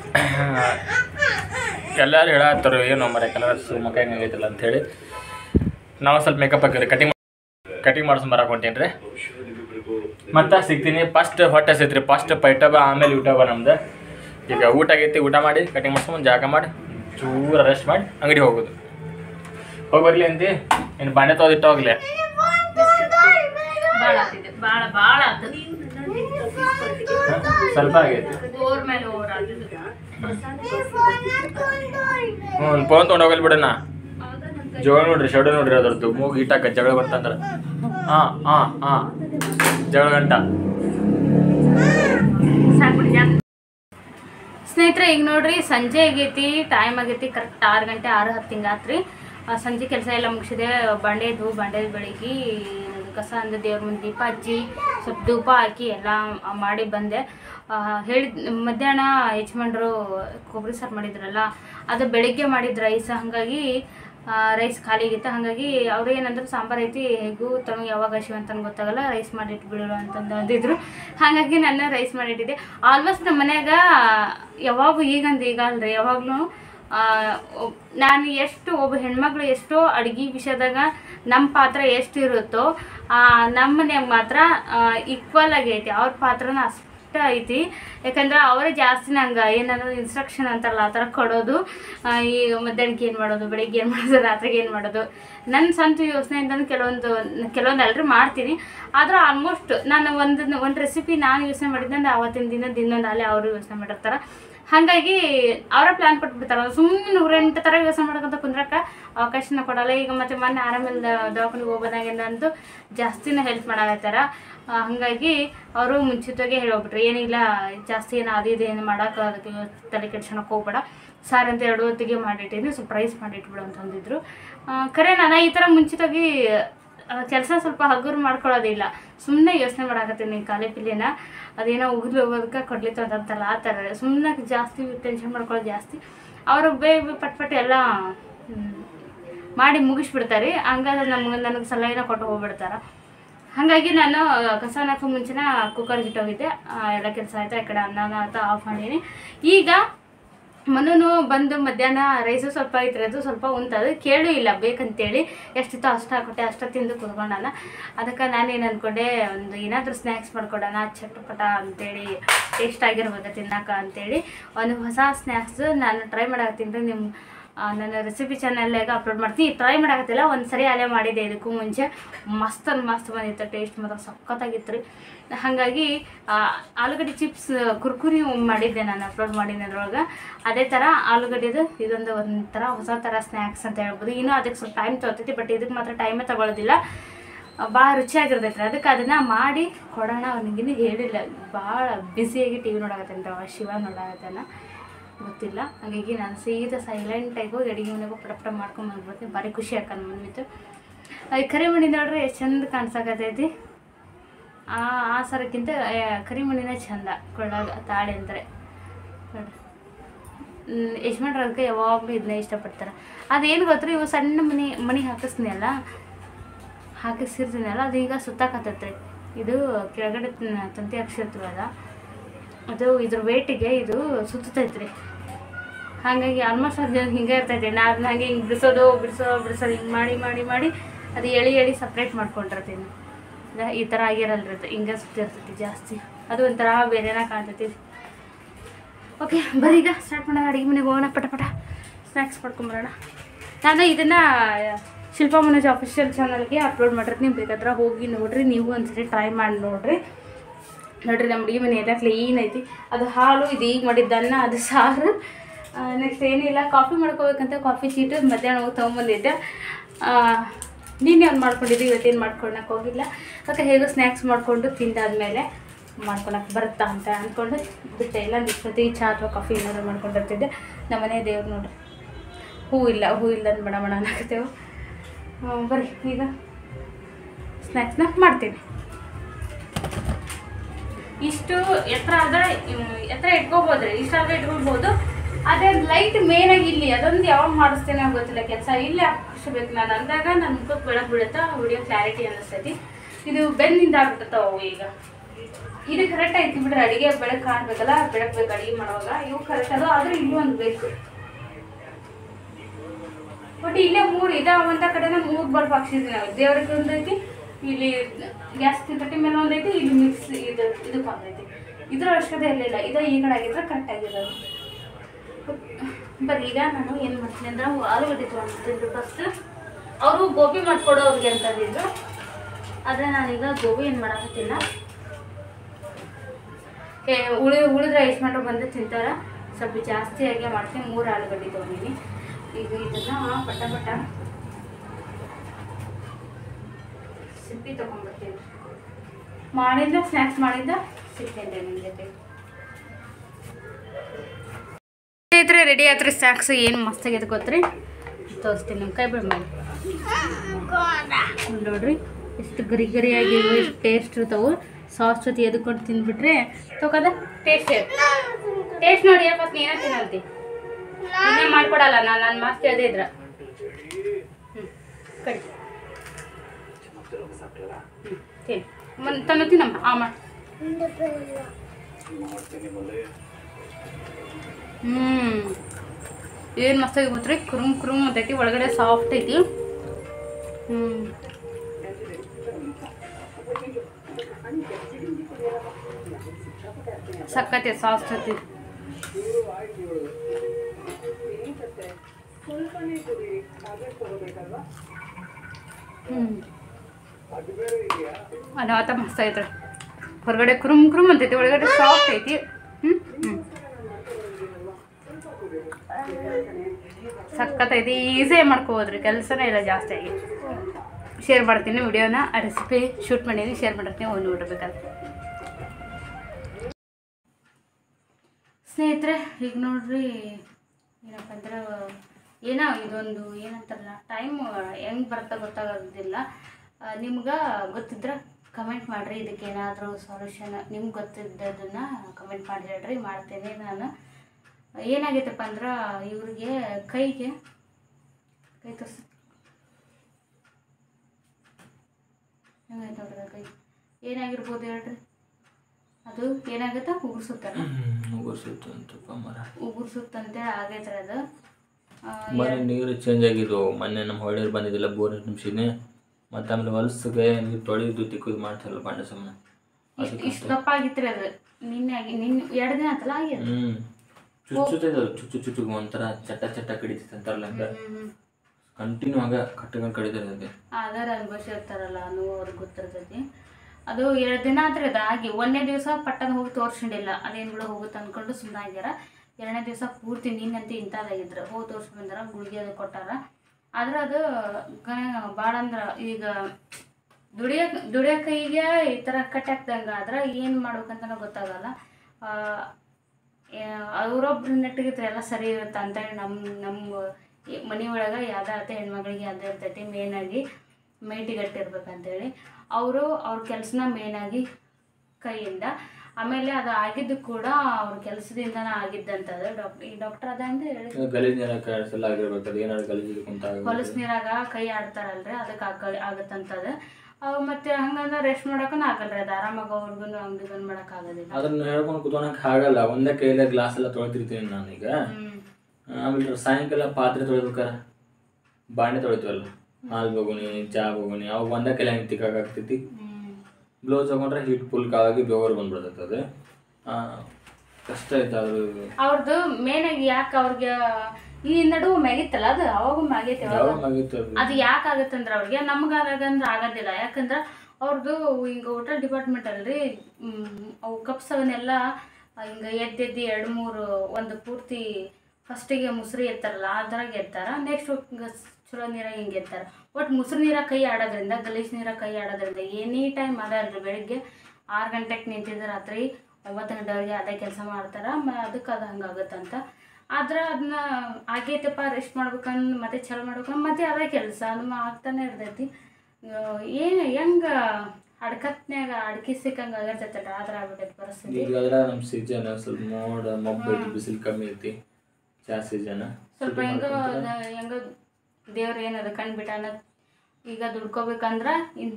Speaker 2: ಎಲ್ಲರೂ ಹೇಳತ್ತಾರ ಏನು ಮರ ಕಲರ್ಸ್ ಮುಖ ಹೆಂಗೈತಲ್ಲ ಅಂಥೇಳಿ. ನಾವು ಸ್ವಲ್ಪ ಮೇಕಪ್ ಹಾಕಿದ್ರಿ. ಕಟಿಂಗ್ ಮಾಡ್ಸ್ಕೊಂಡ್ ಬರಕ್ಕೆ ಹೊಂಟೇನಿ ರೀ. ಮತ್ತೆ ಸಿಗ್ತೀನಿ. ಫಸ್ಟ್ ಹೊಟ್ಟೆ ಸಿಗ್ತೀರಿ. ಫಸ್ಟ್ ಪೈಟಬ ಆಮೇಲೆ ಯೂಟ್ಯೂಬ ನಮ್ದು. ಈಗ ಊಟ ಆಗೈತಿ. ಊಟ ಮಾಡಿ ಕಟಿಂಗ್ ಮಾಡ್ಸ್ಕೊಂಡು ಜಾಗ ಮಾಡಿ ಚೂರ ರೆಸ್ಟ್ ಮಾಡಿ ಅಂಗಡಿ ಹೋಗೋದು. ಹೋಗಿ ಬರಲಿ ಅಂತಿ ಇನ್ನು ಬಾಂಡೆ ತೊಗೊದಿಟ್ಟು ಹೋಗ್ಲಿ. ಸ್ವಲ್ಪ ಆಗೈತಿ. ಫೋನ್ ತೊಗೊಂಡು ಹೋಗಲ್ ಬಿಡೋಣ. ಜೋಳ ನೋಡ್ರಿ ಶೆಡ್ ನೋಡ್ರಿ ಅದ್ರದ್ದು ಮೂಗು ಇಟ್ಟಾಕ ಜಗಳ ಬಂತಂದ್ರೆ ಜಗಳ ಗಂಟ.
Speaker 1: ಸ್ನೇಹಿತರೆ ಈಗ ನೋಡ್ರಿ ಸಂಜೆ ಆಗೈತಿ. ಟೈಮ್ ಆಗೈತಿ ಕರೆಕ್ಟ್ 6 ಗಂಟೆ 6:10 ಹಿಂಗಾತ್ರಿ. ಸಂಜೆ ಕೆಲಸ ಎಲ್ಲ ಮುಗಿಸಿದೆ. ಬಂಡೆ ಬೆಳಿಗ್ಗೆ ಕಸ ಅಂದ್ರೆ ದೇವ್ರ ಮುಂದೆ ದೀಪ ಹಚ್ಚಿ ಸ್ವಲ್ಪ ಧೂಪ ಹಾಕಿ ಎಲ್ಲ ಮಾಡಿ ಬಂದೆ. ಮಧ್ಯಾಹ್ನ ಯಜಮಾನ್ರು ಕೊಬ್ಬರಿ ಸಾರು ಮಾಡಿದ್ರಲ್ಲ ಅದು ಬೆಳಿಗ್ಗೆ ಮಾಡಿದ ರೈಸ್. ಹಾಗಾಗಿ ರೈಸ್ ಖಾಲಿ ಆಗಿತ್ತು. ಹಾಗಾಗಿ ಅವ್ರು ಏನಂದ್ರೆ ಸಾಂಬಾರು ಐತಿ ಹೇಗೂ ತಮಗೆ ಯಾವಾಗ ಹಸಿವು ಅಂತ ಗೊತ್ತಾಗಲ್ಲ ರೈಸ್ ಮಾಡಿಟ್ಟು ಬಿಡೋರು ಅಂತಂದು ಅಂದಿದ್ರು. ಹಾಗಾಗಿ ನಾನು ರೈಸ್ ಮಾಡಿಟ್ಟಿದ್ದೆ. ಆಲ್ಮೋಸ್ಟ್ ನಮ್ಮ ಮನ್ಯಾಗ ಯಾವಾಗೂ ಈಗ ಅಲ್ರಿ ಯಾವಾಗಲೂ ನಾನು ಎಷ್ಟು ಒಬ್ಬ ಹೆಣ್ಮಗಳು ಎಷ್ಟೋ ಅಡುಗೆ ವಿಷಯದಾಗ ನಮ್ಮ ಪಾತ್ರ ಎಷ್ಟು ಇರುತ್ತೋ ನಮ್ಮ ಮನ್ಯಾಗ ಮಾತ್ರ ಈಕ್ವಲ್ ಆಗೈತಿ. ಅವ್ರ ಪಾತ್ರನ ಅಷ್ಟು ಐತಿ. ಯಾಕಂದ್ರೆ ಅವರೇ ಜಾಸ್ತಿ ನಂಗೆ ಏನಾದ್ರು ಇನ್ಸ್ಟ್ರಕ್ಷನ್ ಅಂತಾರಲ್ಲ ಆ ಥರ ಕೊಡೋದು. ಈಗ ಮಧ್ಯಾಹ್ನಕ್ಕೆ ಏನು ಮಾಡೋದು, ಬೆಳಿಗ್ಗೆ ಏನು ಮಾಡೋದು, ರಾತ್ರಿಗೆ ಏನು ಮಾಡೋದು, ನನ್ನ ಸ್ವಂತ ಯೋಚನೆಯಿಂದನೂ ಕೆಲವೊಂದು ಎಲ್ಲರೂ ಮಾಡ್ತೀನಿ. ಆದ್ರೆ ಆಲ್ಮೋಸ್ಟ್ ನಾನು ಒಂದು ರೆಸಿಪಿ ನಾನು ಯೋಚನೆ ಮಾಡಿದ್ದಂದ್ರೆ ಆವತ್ತಿನ ದಿನೊಂದು ಅಲ್ಲೇ ಅವರು ಯೋಚನೆ ಮಾಡಿರ್ತಾರೆ. ಹಾಗಾಗಿ ಅವರ ಪ್ಲ್ಯಾನ್ ಕೊಟ್ಬಿಡ್ತಾರೆ. ಸುಮ್ಮನೆ 108 ಥರ ಯೋಚನೆ ಮಾಡೋಕ್ಕಂತ ಕುಂದ್ರಕ್ಕೆ ಅವಕಾಶನ ಕೊಡಲ್ಲ. ಈಗ ಮತ್ತೆ ಮೊನ್ನೆ ಆರಾಮಿಲ್ಲ ದವಾಖಾನೆಗೆ ಹೋಗೋದಾಗಿಂದಂತೂ ಜಾಸ್ತಿನ ಹೆಲ್ಪ್ ಮಾಡಾಕತ್ತಾರ. ಹಾಗಾಗಿ ಅವರು ಮುಂಚಿತವಾಗಿ ಹೇಳೋಗ್ಬಿಟ್ರು, ಏನಿಲ್ಲ ಜಾಸ್ತಿ ಏನು ಅದೇನು ಮಾಡೋಕೆ ಅದಕ್ಕೆ ತಲೆ ಕೆಡ್ಸೋಣಕ್ಕೆ ಹೋಗ್ಬೇಡ, ಸಾರ್ ಅಂತ 2 ಹೊತ್ತಿಗೆ ಮಾಡಿಟ್ಟಿದ್ದೀನಿ, ಸ್ವಲ್ಪ ರೈಸ್ ಮಾಡಿಟ್ಬಿಡು ಅಂತಂದಿದ್ರು. ಖರೆ ನಾನು ಈ ಥರ ಮುಂಚಿತವಾಗಿ ಕೆಲಸ ಸ್ವಲ್ಪ ಹಗುರು ಮಾಡ್ಕೊಳ್ಳೋದಿಲ್ಲ. ಸುಮ್ಮನೆ ಯೋಚನೆ ಮಾಡಾಕತ್ತೀನಿ ಖಾಲಿ ಪಿಲ್ಲಿನ ಅದೇನೋ ಉಗಿದು ಹೋಗೋದಕ್ಕೆ ಕೊಡ್ಲಿತ್ತು ಅಂತಂತಲ್ಲ ಆ ಥರ ಸುಮ್ಮನೆ ಜಾಸ್ತಿ ಟೆನ್ಷನ್ ಮಾಡ್ಕೊಳ್ಳೋದು ಜಾಸ್ತಿ. ಅವರು ಬೇಗ ಪಟ್ ಎಲ್ಲ ಮಾಡಿ ಮುಗಿಸ್ಬಿಡ್ತಾರೆ. ಹಂಗಾದ್ರೆ ನನಗೆ ಸಲಹೆನ ಕೊಟ್ಟು ಹೋಗ್ಬಿಡ್ತಾರೆ. ಹಾಗಾಗಿ ನಾನು ಕಸ ಹಾಕೋ ಮುಂಚೆನ ಕುಕ್ಕರ್ಗೆ ಇಟ್ಟೋಗಿದ್ದೆ. ಎಲ್ಲ ಕೆಲಸ ಆಯಿತು. ಆ ಕಡೆ ಅನ್ನನ ಅಂತ ಆಫ್ ಮಾಡೀನಿ. ಈಗ ಮನೂ ಬಂದು ಮಧ್ಯಾಹ್ನ ರೈಸು ಸ್ವಲ್ಪ ಇತ್ತು, ಅದು ಸ್ವಲ್ಪ ಉಂಟದು ಕೇಳೂ ಇಲ್ಲ ಬೇಕಂತೇಳಿ ಎಷ್ಟಿತ್ತು ಅಷ್ಟು ಹಾಕೊಟ್ಟೆ, ಅಷ್ಟು ತಿಂದು ಕುತ್ಕೊಂಡಾನ. ಅದಕ್ಕೆ ನಾನೇನು ಅಂದ್ಕೊಂಡೆ, ಒಂದು ಏನಾದರೂ ಸ್ನ್ಯಾಕ್ಸ್ ಮಾಡ್ಕೊಡೋಣ ಚಟಪಟ ಅಂತೇಳಿ, ಟೇಸ್ಟ್ ಆಗಿರ್ಬೋದು ತಿನ್ನೋಕೆ ಅಂತೇಳಿ ಒಂದು ಹೊಸ ಸ್ನ್ಯಾಕ್ಸು ನಾನು ಟ್ರೈ ಮಾಡಾಕತ್ತೀನಿ ರೀ. ನನ್ನ ರೆಸಿಪಿ ಚಾನಲ್ಲಾಗ ಅಪ್ಲೋಡ್ ಮಾಡ್ತೀನಿ. ಟ್ರೈ ಮಾಡಾಕತ್ತಿಲ್ಲ, ಒಂದು ಸರಿ ಅಲ್ಲೇ ಮಾಡಿದ್ದೆ ಇದಕ್ಕೂ ಮುಂಚೆ. ಮಸ್ತ್ ಬಂದಿತ್ತು, ಟೇಸ್ಟ್ ಮಾತ್ರ ಸಖತ್ತಾಗಿತ್ತು ರೀ. ಹಾಗಾಗಿ ಆಲೂಗಡ್ಡೆ ಚಿಪ್ಸ್ ಕುರ್ಕುರಿ ಮಾಡಿದ್ದೆ ನಾನು, ಅಪ್ಲೋಡ್ ಮಾಡೀನಿ ಅದ್ರೊಳಗೆ. ಅದೇ ಥರ ಆಲೂಗಡ್ಡೆದು ಇದೊಂದು ಒಂಥರ ಹೊಸ ಥರ ಸ್ನ್ಯಾಕ್ಸ್ ಅಂತ ಹೇಳ್ಬೋದು. ಇನ್ನೂ ಅದಕ್ಕೆ ಸ್ವಲ್ಪ ಟೈಮ್ ತೊಗೊತೈತಿ, ಬಟ್ ಇದಕ್ಕೆ ಮಾತ್ರ ಟೈಮೇ ತಗೊಳ್ಳೋದಿಲ್ಲ. ಭಾಳ ರುಚಿಯಾಗಿರ್ತೈತೆ ರೀ. ಅದಕ್ಕೆ ಅದನ್ನು ಮಾಡಿ ಕೊಡೋಣ ಅವನಿಗಿನ್ನೂ ಹೇಳಿಲ್ಲ. ಭಾಳ ಬ್ಯುಸಿಯಾಗಿ ಟಿ ವಿ ನೋಡಾಕತ್ತೇನೆ ರೀ, ಶಿವ ನೋಡಾಕತ್ತಾನ ಗೊತ್ತಿಲ್ಲ. ಹಾಗಾಗಿ ನಾನು ಸೀದಾ ಸೈಲೆಂಟಾಗಿ ಹೋಗಿ ಅಡುಗೆ ಮನೆಗೂ ಪಟ ಮಾಡ್ಕೊಂಡು ಬಂದ್ಬಿಡ್ತೀನಿ. ಭಾರಿ ಖುಷಿ ಆಕ ಬಂದ್ಬಿಟ್ಟು. ಕರಿಮಣಿ ನೋಡ್ರಿ ಎಷ್ಟು ಚಂದ ಕಾಣಿಸಾಕತ್ತೈತಿ. ಆ ಸರಕ್ಕಿಂತ ಕರಿಮಣಿನೇ ಚಂದ ಕೊಳ್ಳಾಗ ತಾಳೆ ಅಂದರೆ ನೋಡ್ರಿ. ಯಜಮಾನ್ರು ಅದಕ್ಕೆ ಯಾವಾಗಲೂ ಇದನ್ನೇ ಇಷ್ಟಪಡ್ತಾರೆ. ಅದೇನು ಗೊತ್ತ್ರಿ, ಇವು ಸಣ್ಣ ಮಣಿ ಹಾಕಿಸಿರ್ತೀನಲ್ಲ ಅದು ಈಗ ಸುತ್ತಾಕತ್ತೈತೆ ರೀ. ಇದು ಕೆಳಗಡೆ ತಂತಿ ಹಾಕ್ಸಿರ್ತೀವಲ್ಲ ಅದು ಇದ್ರ ವೇಟಿಗೆ ಇದು ಸುತ್ತೈತೆ ರೀ. ಹಾಗಾಗಿ ಆಲ್ಮೋಸ್ಟ್ ಅದು ಹಿಂಗೆ ಇರ್ತೈತೆ. ನಾನು ಅದನ್ನ ಹಾಗೆ ಹಿಂಗೆ ಬಿಡಿಸೋದು ಹಿಂಗೆ ಮಾಡಿ ಅದು ಎಳಿ ಸಪ್ರೇಟ್ ಮಾಡ್ಕೊಂಡಿರ್ತೀನಿ. ಈ ಥರ ಆಗಿರಲ್ರಿ, ಹಿಂಗೆ ಸುತ್ತಿರ್ತೈತಿ ಜಾಸ್ತಿ. ಅದು ಒಂಥರ ಬೇರೆನ ಕಾಣ್ತೈತಿ. ಓಕೆ ಬರೀ ಈಗ ಸ್ಟಾರ್ಟ್ ಮಾಡೋಣ. ಅಡುಗೆ ಮನೆಗೆ ಹೋಗೋಣ, ಪಟ ಸ್ನ್ಯಾಕ್ಸ್ ಮಾಡ್ಕೊಂಬರೋಣ. ನಾನು ಇದನ್ನು ಶಿಲ್ಪಾ ಮನೋಜ್ ಅಫಿಷಿಯಲ್ ಚಾನಲ್ಗೆ ಅಪ್ಲೋಡ್ ಮಾಡಿರ್ತೀನಿ. ಬೇಕಾದ್ರೆ ಹೋಗಿ ನೋಡಿರಿ, ನೀವು ಒಂದ್ಸರಿ ಟ್ರೈ ಮಾಡಿ ನೋಡಿರಿ. ನೋಡಿರಿ ನಮ್ಮ ಅಡುಗೆ ಮನೆ ಎಲ್ಲ ಕ್ಲೀನ್ ಐತಿ. ಅದು ಹಾಲು, ಇದು ಈಗ ಮಾಡಿದ್ದನ್ನ, ಅದು ಸಾರು. ನೆಕ್ಸ್ಟ್ ಏನಿಲ್ಲ, ಕಾಫಿ ಮಾಡ್ಕೋಬೇಕಂತ ಕಾಫಿ ಚೀಟು ಮಧ್ಯಾಹ್ನ ಹೋಗಿ ತೊಗೊಂಬಂದಿದ್ದೆ. ನೀನೇ ಒಂದು ಮಾಡ್ಕೊಂಡಿದ್ದೆ, ಇವತ್ತೇನು ಮಾಡ್ಕೊಳಕ್ಕೆ ಹೋಗಿಲ್ಲ. ಮತ್ತು ಹೇಗೋ ಸ್ನ್ಯಾಕ್ಸ್ ಮಾಡಿಕೊಂಡು ತಿಂದಾದ್ಮೇಲೆ ಮಾಡ್ಕೊಳಕ್ಕೆ ಬರುತ್ತಾ ಅಂತ ಅಂದ್ಕೊಂಡು ಬಿಟ್ಟೆ. ಇಲ್ಲ ಇಷ್ಟೊತ್ತಿಗೆ ಚಹಾ ಅಥವಾ ಕಾಫಿ ಏನಾದರೂ ಮಾಡ್ಕೊಂಡಿರ್ತಿದ್ದೆ. ನಮ್ಮನೆ ದೇವ್ರು ನೋಡ್ರಿ, ಹೂ ಇಲ್ಲ ಅಂದು ಬಡ ಅನ್ನಕತ್ತೇವೆ. ಬರ್ರಿ ಈಗ ಸ್ನ್ಯಾಕ್ಸ್ನ ಮಾಡ್ತೀನಿ. ಇಷ್ಟು ಎತ್ತರ ಆದರೆ ಎತ್ತರ ಇಟ್ಕೋಬೋದ್ರಿ, ಇಷ್ಟಾದರೆ ಇಟ್ಕೊಳ್ಬೋದು. ಅದೇ ಲೈಟ್ ಮೇನಾಗಿ ಇಲ್ಲಿ ಅದೊಂದು ಯಾವಾಗ ಮಾಡಿಸ್ತೇನೆ ಗೊತ್ತಿಲ್ಲ ಕೆಲಸ. ಇಲ್ಲೇ ಹಾಕಿಸ್ಬೇಕು ನಾನು ಅಂದಾಗ ನನ್ನ ಮುಖಕ್ಕೆ ಬೆಳಕು ಬೀಳುತ್ತಾ, ವಿಡಿಯೋ ಕ್ಲಾರಿಟಿ ಅನ್ನಿಸ್ತೈತಿ. ಇದು ಬೆನ್ನಿಂದ ಆಗ್ಬಿಡ್ತಾವೆ. ಈಗ ಇದು ಕರೆಕ್ಟ್ ಐತಿ ಬಿಡ್ರಿ. ಅಡುಗೆ ಬೆಳಕು ಕಾಣಬೇಕಲ್ಲ, ಬೆಳಕು ಬೇಕು ಅಡುಗೆ ಮಾಡುವಾಗ. ಇವು ಕರೆಕ್ಟ್ ಅದು, ಆದರೆ ಇಲ್ಲೂ ಒಂದು ಬೇಕು. ಬಟ್ ಇಲ್ಲೇ 3 ಒಂದ ಕಡೆನ 3 ಬಲ್ಬ್ ಹಾಕ್ಸಿದ್ವಿ ನಾವು. ದೇವ್ರಿಗೆ ಒಂದೈತಿ, ಇಲ್ಲಿ ಗ್ಯಾಸ್ ತಟ್ಟಿ ಮೇಲೆ ಒಂದೈತಿ, ಇಲ್ಲಿ ಮಿಕ್ಸ್ ಇದಕ್ಕೆ ಒಂದೈತಿ. ಇದ್ರ ಅವಶ್ಯಕತೆ ಇರಲಿಲ್ಲ. ಇದು ಈ ಕಡೆ ಆಗಿದ್ರೆ ಕರೆಕ್ಟ್ ಆಗಿರೋದು. ಬರೀ ಈಗ ನಾನು ಏನು ಮಾಡ್ತೀನಿ ಅಂದ್ರೆ ಆಲೂಗಡ್ಡೆ ತೊಗೊಂಡಿದ್ರು ಫಸ್ಟ್. ಅವರು ಗೋಬಿ ಮಾಡ್ಕೊಡೋರಿಗೆ ಅಂತಂದಿದ್ರು. ಆದರೆ ನಾನೀಗ ಗೋಬಿ ಏನು ಮಾಡಾಕತ್ತಿಲ್ಲ. ಉಳಿದ್ರೆ ಎಷ್ಟು ಮಾಡ್ರು ಬಂದು ತಿಂತಾರೆ. ಸ್ವಲ್ಪ ಜಾಸ್ತಿಯಾಗಿ ಮಾಡ್ತೀನಿ. 3 ಆಲೂಗಡ್ಡೆ ತೊಗೊಂಡಿನಿ. ಈಗ ಇದನ್ನು ಪಟ ಸಿಪ್ಪಿ ತೊಗೊಂಡ್ಬಿಡ್ತೀನಿ. ಮಾಡಿದ್ದ ಸ್ನ್ಯಾಕ್ಸ್ ಮಾಡಿದ್ದ ಸಿಗ್ತೇನೆ ನಿಮ್ಮ ಜೊತೆ. ಸ್ನೇಹಿತರೆ ರೆಡಿ ಆತ್ರಿ ಸ್ನ್ಯಾಕ್ಸ್. ಏನು ಮಸ್ತಾಗಿದೆ ಗೊತ್ತ್ರಿ, ತೋರಿಸ್ತೀನಿ. ನಿಮ್ಮ ಕೈ ಬಿಡ ಮೇಲೆ ನೋಡ್ರಿ ಎಷ್ಟು ಗರಿಯಾಗಿ ಎಷ್ಟು ಟೇಸ್ಟ್ ಇರ್ತಾವೆ. ಸಾಸ್ ಜೊತೆ ಎದ್ಕೊಂಡು ತಿಂದ್ಬಿಟ್ರೆ ತಗೋದ ಟೇಸ್ಟ್ ನೋಡಿ. ಯಾಕೆ ನೀನೇ ತಿನ್ನಲ್ತಿ, ನೀನೇ ಮಾಡ್ಕೊಡಲ್ಲ. ನಾನು ಮಾಸ್ತಿ ಅದೇ ಇದ್ರ ಕಡಿ ತಿನ್ನು ತಿನ್ನಮ್ಮ. ಮಾಡಿ ಏನು ಮಸ್ತಾಗಿ ಗೊತ್ತ್ರಿ, ಕುರುಮ್ ಕುರುಮ್ ಅಂತೈತಿ, ಒಳಗಡೆ ಸಾಫ್ಟ್ ಐತಿ. ಸಕ್ಕತ್ತೆ ಸಾಫ್ಟ್ ಐತಿ. ಅನಾಥ ಮಸ್ತ್ ಐತ್ರಿ. ಹೊರಗಡೆ ಕುರುಮ್ ಕುರುಮ್ ಅಂತೈತಿ, ಒಳಗಡೆ ಸಾಫ್ಟ್ ಐತಿ. ಸಕ್ಕತ್ತೈತಿ, ಈಸಿಯಾಗಿ ಮಾಡ್ಕೋಬೋದ್ರಿ, ಕೆಲಸನೇ ಇಲ್ಲ ಜಾಸ್ತಿ ಆಗಿ. ಶೇರ್ ಮಾಡ್ತೀನಿ ವಿಡಿಯೋನ, ಆ ರೆಸಿಪಿ ಶೂಟ್ ಮಾಡೀನಿ, ಶೇರ್ ಮಾಡಿರ್ತೀನಿ, ಹೋಗಿ ನೋಡ್ಬೇಕಾದ್ರೆ. ಸ್ನೇಹಿತರೆ, ಈಗ ನೋಡ್ರಿ ಏನಪ್ಪ ಅಂದ್ರೆ ಏನೋ ಇದೊಂದು ಏನಂತಾರಲ್ಲ, ಟೈಮ್ ಹೆಂಗೆ ಬರ್ತಾ ಗೊತ್ತಾಗೋದಿಲ್ಲ. ನಿಮ್ಗೆ ಗೊತ್ತಿದ್ರೆ ಕಮೆಂಟ್ ಮಾಡಿರಿ, ಇದಕ್ಕೆ ಏನಾದರೂ ಸೊಲ್ಯೂಷನ್ ನಿಮ್ಗೆ ಗೊತ್ತಿದ್ದದನ್ನು ಕಮೆಂಟ್ ಮಾಡಿ ಹೇಳ್ರಿ, ಮಾಡ್ತೀನಿ ನಾನು. ಏನಾಗೈತಪ್ಪ ಅಂದ್ರೆ ಇವ್ರಿಗೆ ಕೈ ತೋರಿಸಿ ಹೆಂಗೈತೆ ನೋಡ್ರಿ ಕೈ, ಏನಾಗಿರ್ಬೋದು ಹೇಳ್ರಿ. ಅದು ಏನಾಗುತ್ತೆ, ಉಗುರ್ಸುತ್ತಲ್ಲ, ಉಗುರ್ಸುತ್ತಂತೇಳಿ ಆಗೈತ್ರಿ. ಅದು
Speaker 2: ಮನೆ ನೀರು ಚೇಂಜ್ ಆಗಿದ್ದು, ಮೊನ್ನೆ ನಮ್ಮ ಹೊಳೆಯವ್ರು ಬಂದಿದ್ದಿಲ್ಲ, ಬೋರ್ ನಿಮಿಷನೇ. ಮತ್ತು ಆಮೇಲೆ ಹೊಲಸಿಗೆ ನೀರು ತೊಳೆದು ತಿಕ್ಕೋದು ಮಾಡ್ತಾರಲ್ಲ ಬಾಂಡೆ ಸಾಮಾನು,
Speaker 1: ಇಷ್ಟು ದಪ್ಪ ಆಗಿತ್ರಿ. ಅದು ನಿನ್ನೆ 2 ದಿನ ಆತಲ್ಲ ಆಗ್ಯದ.
Speaker 2: ಚುಚ್ಚು ಒಂಥರ ಚಟ್ಟ ಕಡಿತೈತೆ ಅಂತಾರಲ್ಲ, ಹಂಗೆ ಕಂಟಿನ್ಯೂ ಆಗ ಕಟ್ಟಗಳು ಕಡಿತಿರ್ತೈತಿ.
Speaker 1: ಅದರ ಅನುಭವಿಸಿರ್ತಾರಲ್ಲ, ಅವ್ರಿಗೆ ಗೊತ್ತಿರ್ತೈತಿ. ಅದು 2 ದಿನ ಆತ್ರಿ ಅದು ಆಗಿ. 1ನೇ ದಿವಸ ಪಟ್ಟದ ಹೋಗಿ ತೋರಿಸ್ಕೊಂಡಿಲ್ಲ, ಅದೇನು ಬಿಡ ಹೋಗುತ್ತೆ ಅಂದ್ಕೊಂಡು ಸುಮ್ಮನೆ ಆಗ್ಯಾರ. 2ನೇ ದಿವಸ ಪೂರ್ತಿ ನಿನ್ನಂತೆ ಇಂಥದ್ದಾಗಿದ್ರು, ಹೋಗಿ ತೋರಿಸಿ ಬಂದಾರ, ಗುಳಿಗೆ ಅದು ಕೊಟ್ಟಾರ. ಆದ್ರೆ ಅದು ಭಾಳ ಅಂದ್ರೆ ಈಗ ದುಡಿಯೋ ಕೈಗೆ ಈ ಥರ ಕಟ್ಟಾಕ್ದಂಗೆ ಆದ್ರೆ ಏನು ಮಾಡ್ಬೇಕಂತ ಗೊತ್ತಾಗಲ್ಲ. ಅವರೊಬ್ರು ನೆಟ್ಟಿಗಿದ್ರೆ ಎಲ್ಲ ಸರಿ ಇರುತ್ತೆ ಅಂತೇಳಿ ನಮ್ಮ ಮನೆ ಒಳಗೆ ಯಾವುದೇ ಹೆಣ್ಮಗಳಿಗೆ ಅದು ಇರ್ತೈತಿ. ಮೇನಾಗಿ ಮೈಟಿಗಟ್ಟಿರ್ಬೇಕಂತೇಳಿ ಅವ್ರ ಕೆಲಸನ ಮೇನಾಗಿ ಕೈಯಿಂದ. ಆಮೇಲೆ ಅದು ಆಗಿದ್ದು ಕೂಡ ಅವ್ರ ಕೆಲಸದಿಂದನೇ ಆಗಿದ್ದಂಥದ್ದು. ಈ ಡಾಕ್ಟರ್ ಅದ ಅಂತ ಹೇಳಿ ಹೊಲಸು ನೀರಾಗ ಕೈ ಆಡ್ತಾರಲ್ರಿ, ಅದಕ್ಕೆ ಆಗತ್ತಂತದ. ಮತ್ತೆ ಹಂಗಂದ್ರೆ ರೆಸ್ಟ್ ಮಾಡೋಕೂ ಆಗಲ್ರಿ, ಅದು ಆರಾಮಾಗ ಅವ್ರಿಗೂ ಅಂಗಡಿ ಬಂದ್ ಮಾಡಕ್ ಆಗೋದಿಲ್ಲ.
Speaker 2: ಅದನ್ನ ಹೇಳ್ಕೊಂಡು ಕುತ್ಕೊಳಕ್ ಆಗಲ್ಲ. ಒಂದೇ ಕೈಲೇ ಗ್ಲಾಸ್ ಎಲ್ಲ ತೊಳೆದಿರ್ತೀನಿ ನಾನೀಗ. ಆಮೇಲೆ ಸಾಯಂಕಾಲ ಪಾತ್ರೆ ತೊಳಿಬೇಕಾರ ಬಾಂಡೆ ತೊಳಿತೀವಲ್ಲ, ಹಾಲು ಬೋಗುನಿ, ಚಹಾ ಬೋಗುನಿ, ಅವಾಗ ಒಂದೇ ಕೈಲಿ ಹೆಂಗೆ ತಿಕ್ಕಾಗ್ತೈತಿ. ಬ್ಲೌಸ್ ತಗೊಂಡ್ರೆ ಹೀಟ್ ಫುಲ್ ಕಾವಾಗಿ ಬೆವರು ಬಂದ್ಬಿಡ್ತೈತೆ. ಅದು ಕಷ್ಟ ಐತೆ.
Speaker 1: ಅವ್ರದ್ದು ಮೇನ್ ಆಗಿ ಯಾಕೆ ಅವ್ರಿಗೆ ಈ ನಡುವೆ ಮ್ಯಾಗಿತ್ತಲ್ಲ, ಅದು ಅವಾಗ ಮ್ಯಾಗೈತೆ. ಅದು ಯಾಕೆ ಆಗತ್ತಂದ್ರೆ ಅವ್ರಿಗೆ, ನಮ್ಗಾಗಂದ್ರೆ ಆಗೋದಿಲ್ಲ. ಯಾಕಂದ್ರೆ ಅವ್ರದ್ದು ಹಿಂಗೆ ಹೋಟೆಲ್ ಡಿಪಾರ್ಟ್ಮೆಂಟ್ ಅಲ್ರಿ, ಅವು ಕಪ್ಸ್ ಅವನ್ನೆಲ್ಲ ಹಿಂಗೆ ಎದ್ದೆದ್ದು 2-3 ಒಂದು ಪೂರ್ತಿ ಫಸ್ಟಿಗೆ ಮುಸ್ರಿ ಎತ್ತಾರಲ್ಲ, ಅದ್ರಾಗ ಎತ್ತಾರ. ನೆಕ್ಸ್ಟ್ ಚಲೋ ನೀರಾಗ ಹಿಂಗೆ ಎತ್ತಾರೆ. ಒಟ್ಟು ಮುಸ್ರು ನೀರಾಗ ಕೈ ಆಡೋದ್ರಿಂದ, ಗಲೀಜು ನೀರಾಗ ಕೈ ಆಡೋದ್ರಿಂದ ಎನಿ ಟೈಮ್ ಅದಲ್ರಿ. ಬೆಳಿಗ್ಗೆ 6 ಗಂಟೆಗೆ ನಿಂತಿದ್ರೆ ರಾತ್ರಿ 9 ಗಂಟೆವರೆಗೆ ಅದೇ ಕೆಲಸ ಮಾಡ್ತಾರೆ. ಅದಕ್ಕೆ ಅದು ಹಂಗಾಗುತ್ತಂತ. ಆದ್ರೆ ಅದನ್ನ ಆಗೈತಪ್ಪ, ರೆಸ್ಟ್ ಮಾಡ್ಬೇಕಂದು ಮತ್ತೆ ಚಲೋ ಮಾಡ್ಬೇಕಂದ್ರೆ ಮತ್ತೆ ಅದೇ ಕೆಲಸ ಅದು ಆಗ್ತಾನೆ ಇರ್ತೈತಿ. ಏನು ಹೆಂಗೆ ಅಡ್ಕತ್ನ್ಯಾಗ ಅಡ್ಕಿ ಸಿಕ್ಕಂಗೆ ಆಗಿರ್ತೈತಲ್ಲ, ಆದ್ರೆ ಆಗ್ಬಿಟ್ಟೈತಿ ಪರಿಸ್ಥಿತಿ.
Speaker 2: ಈಗಾದ್ರೆ ನಮ್ಮ ಸೀಸನ್ ಸ್ವಲ್ಪ ಮೋಡ ಮಬ್ಬು ಐತಿ, ಬಿಸಿಲು ಕಮ್ಮಿ ಐತಿ, ಚಾ ಸೀಸನ್
Speaker 1: ಸ್ವಲ್ಪ ಹೆಂಗೋ ದೇವ್ರು ಏನದು ಕಂಡುಬಿಟ್ಟಾನ. ಈಗ ದುಡ್ಕೋಬೇಕಂದ್ರೆ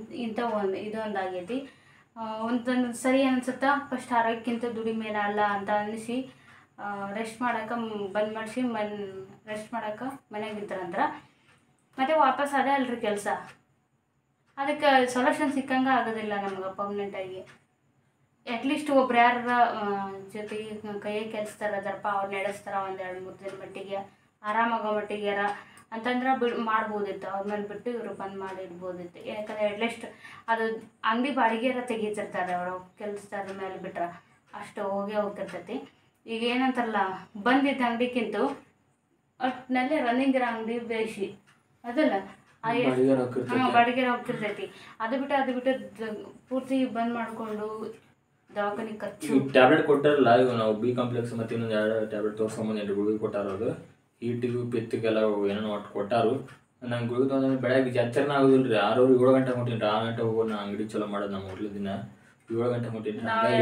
Speaker 1: ಇದೊಂದು ಆಗೈತಿ. ಒಂದೊಂದು ಸರಿ ಅನ್ಸುತ್ತಾ, ಫಸ್ಟ್ ಆರೋಗ್ಯಕ್ಕಿಂತ ದುಡಿಮೇನ ಅಲ್ಲ ಅಂತ ಅನ್ನಿಸಿ ರೆಸ್ಟ್ ಮಾಡೋಕೆ ಬಂದ್ ಮಾಡಿಸಿ ರೆಸ್ಟ್ ಮಾಡೋಕೆ ಮನೆಗೆ ಇದ್ದಾರಂದ್ರೆ ಮತ್ತೆ ವಾಪಸ್ ಅದೇ ಅಲ್ರಿ ಕೆಲಸ. ಅದಕ್ಕೆ ಸೊಲ್ಯೂಷನ್ ಸಿಕ್ಕಂಗೆ ಆಗೋದಿಲ್ಲ ನಮ್ಗೆ ಪರ್ಮನೆಂಟಾಗಿ. ಅಟ್ಲೀಸ್ಟ್ ಒಬ್ರು ಯಾರ ಜೊತೆಗೆ ಕೈಯೇ ಕೆಲಸದಾರದರಪ್ಪ, ಅವ್ರು ನಡೆಸ್ತಾರ 1-2-3 ದಿನ ಮಟ್ಟಿಗೆ, ಆರಾಮಾಗೋ ಮಟ್ಟಿಗೆ ಅಂತಂದ್ರೆ ಮಾಡ್ಬೋದಿತ್ತು. ಅವ್ರ ಮೇಲೆ ಬಿಟ್ಟು ಇವರು ಬಂದ್ ಮಾಡಿಡ್ಬೋದಿತ್ತು. ಯಾಕಂದ್ರೆ ಅಟ್ಲೀಸ್ಟ್ ಅದು ಅಂಗಡಿ ಬಾಡಿಗೆರ ತೆಗೀತಿರ್ತಾರೆ ಅವರು, ಕೆಲಸದಾರ ಮೇಲೆ ಬಿಟ್ರೆ ಅಷ್ಟು ಹೋಗಿರ್ತೈತಿ. ಈಗ ಏನಂತಾರಲ್ಲ, ಬಂದಿದ್ದ ಅಂಗಡಿಗಿಂತ ಒಟ್ಟಿನಲ್ಲಿ ರನ್ನಿಂಗ್ ಇರೋ ಅಂಗಡಿ ಬೇಸಿ ಅದಲ್ಲ, ಬಾಡಿಗೆ ಹೋಗ್ತಿರ್ತೈತಿ. ಅದು ಬಿಟ್ಟು ಪೂರ್ತಿ ಬಂದ್ ಮಾಡ್ಕೊಂಡು ದವಾಖಾನೆ ಖರ್ಚು.
Speaker 2: ಟ್ಯಾಬ್ಲೆಟ್ ಕೊಟ್ಟಾರಲ್ಲ, ಇವು ನಾವು ಬಿ ಕಾಂಪ್ಲೆಕ್ಸ್ ಮತ್ತೆ ಇನ್ನೊಂದು 2 ಟ್ಯಾಬ್ಲೆಟ್ ತೋರ್ಸ್ಕೊಂಬಂದು ಗುಳಿಗೆ ಕೊಟ್ಟಾರ. ಅದು ಹೀಟಿಗೂ ಪಿತ್ತಿಗೆಲ್ಲ ಏನೋ ಒಟ್ಟು ಕೊಟ್ಟಾರು. ನಂಗೆ ಗುಳಿಗೆ ತೊಗೊಂಡ್ರೆ ಬೆಳಗ್ಗೆ ಎಚ್ಚರನ ಆಗೋದಿಲ್ಲ ರೀ. 6-7 ಗಂಟೆ ಹೊಂಟೀನಿ. 6 ಗಂಟೆ ಹೋಗೋದು ನಾ ಅಂಗಡಿ ಚಲೋ ಮಾಡೋದು. ನಮ್ಮ ಹೋಟ್ಲ ದಿನ 7 ಗಂಟೆ ಹೊಂಟೀನಿ.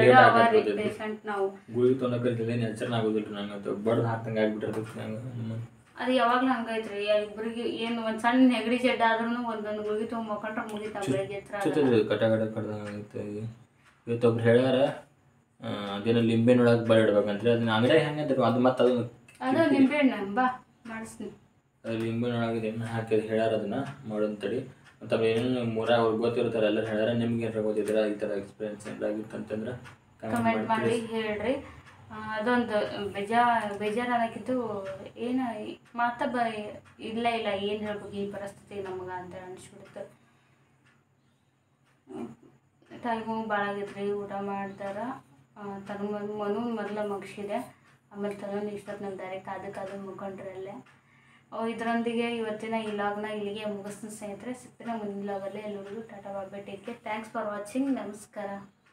Speaker 2: ಗುಳಿಗೆ ತೊಗೊಂಡ ಕರಿತಿದ್ದೇನೆ, ಎಚ್ಚರನ ಆಗೋದಿಲ್ಲ ರೀ. ನಂಗೆ ಬಡ್ದು ಹಾಕ್ದಂಗೆ ಆಗ್ಬಿಟ್ಟಿರ್ತೈತಿ ನಂಗೆ.
Speaker 1: ಅದು ಯಾವಾಗಲೂ ಹಂಗೈತ್ರಿ. ಇಬ್ಬರಿಗೆ ಏನು ಒಂದು ಸಣ್ಣ ನೆಗಡಿ ಜಡ್ಡ ಆದ್ರೂ ಒಂದೊಂದು ಗುಳಿಗೆ ತೊಗೊಂಡ್ರೆ ಮುಗಿತಾ ಬೆಳಗ್ಗೆ
Speaker 2: ಕಟ್ಟಾಗತ್ತೆ. ಇವತ್ತೊಬ್ರು ಹೇಳ್ಯಾರ, ಅದೇನೋ ಲಿಂಬೆನೊಳಗೆ ಬರ ಇಡ್ಬೇಕಂತ್ರಿ. ಅದನ್ನ ಅಂಗಡಿಯಾಗ ಹೆಂಗಂತ ಅದು ಮತ್ತೆ
Speaker 1: ಅದು ನಿಂಬೆಹಣ್ಣು ಬಾ ಮಾಡಿಸ್ತೀನಿ.
Speaker 2: ಅದು ಲಿಂಬೆ ಒಳಗೆ ಎಣ್ಣೆ ಹಾಕಿ ಹೇಳ್ಯಾರ ಅದನ್ನು ಮಾಡೋದು ತಡಿ. ಮತ್ತು ಏನೇನು ಮೂರಾಗ ಅವ್ರಿಗೆ ಗೊತ್ತಿರ್ತಾರೆ ಎಲ್ಲರೂ ಹೇಳ್ಯಾರ. ನಿಮ್ಗೆ ಏನಾರ ಗೊತ್ತಿದ್ರೆ ಈ ಥರ ಎಕ್ಸ್ಪೀರಿಯನ್ಸ್ ಏನಾಗಿತ್ತು ಅಂತಂದ್ರೆ
Speaker 1: ಕಮೆಂಟ್ ಮಾಡಿ ಹೇಳ್ರಿ. ಅದೊಂದು ಬೇಜಾರು ಅನ್ನೋಕ್ಕಿಂತ ಏನು ಇಲ್ಲ ಏನು ಹೇಳ್ಬೇಕು ಈ ಪರಿಸ್ಥಿತಿ ನಮ್ಗೆ ಅಂತ ಅನಿಸ್ಬಿಡುತ್ತೆ. ಟೈಮು ಭಾಳ ಆಗೈತ್ರಿ. ಊಟ ಮಾಡ್ತಾರ ಮನು ಮೊದಲ ಮುಗಿಸಿದೆ. ಆಮೇಲೆ ತಗೊಂಡು ಇಷ್ಟೊತ್ತು ನಮ್ಮ ಡೈರೆಕ್ಟ್ ಕಾದು ಮುಗ್ಕೊಂಡ್ರೆ ಅಲ್ಲೇ. ಇದರೊಂದಿಗೆ ಇವತ್ತಿನ ಈ ಲಾಗ್ನ ಇಲ್ಲಿಗೆ ಮುಗಿಸ್ತೀನಿ ಸ್ನೇಹಿತರೆ. ಸಿಗ್ತೀನಿ ಮುಂದಿನ ಲಾಗಲ್ಲಿ. ಎಲ್ಲರಿಗೂ tata bye bye, take care. Thanks for watching. ನಮಸ್ಕಾರ.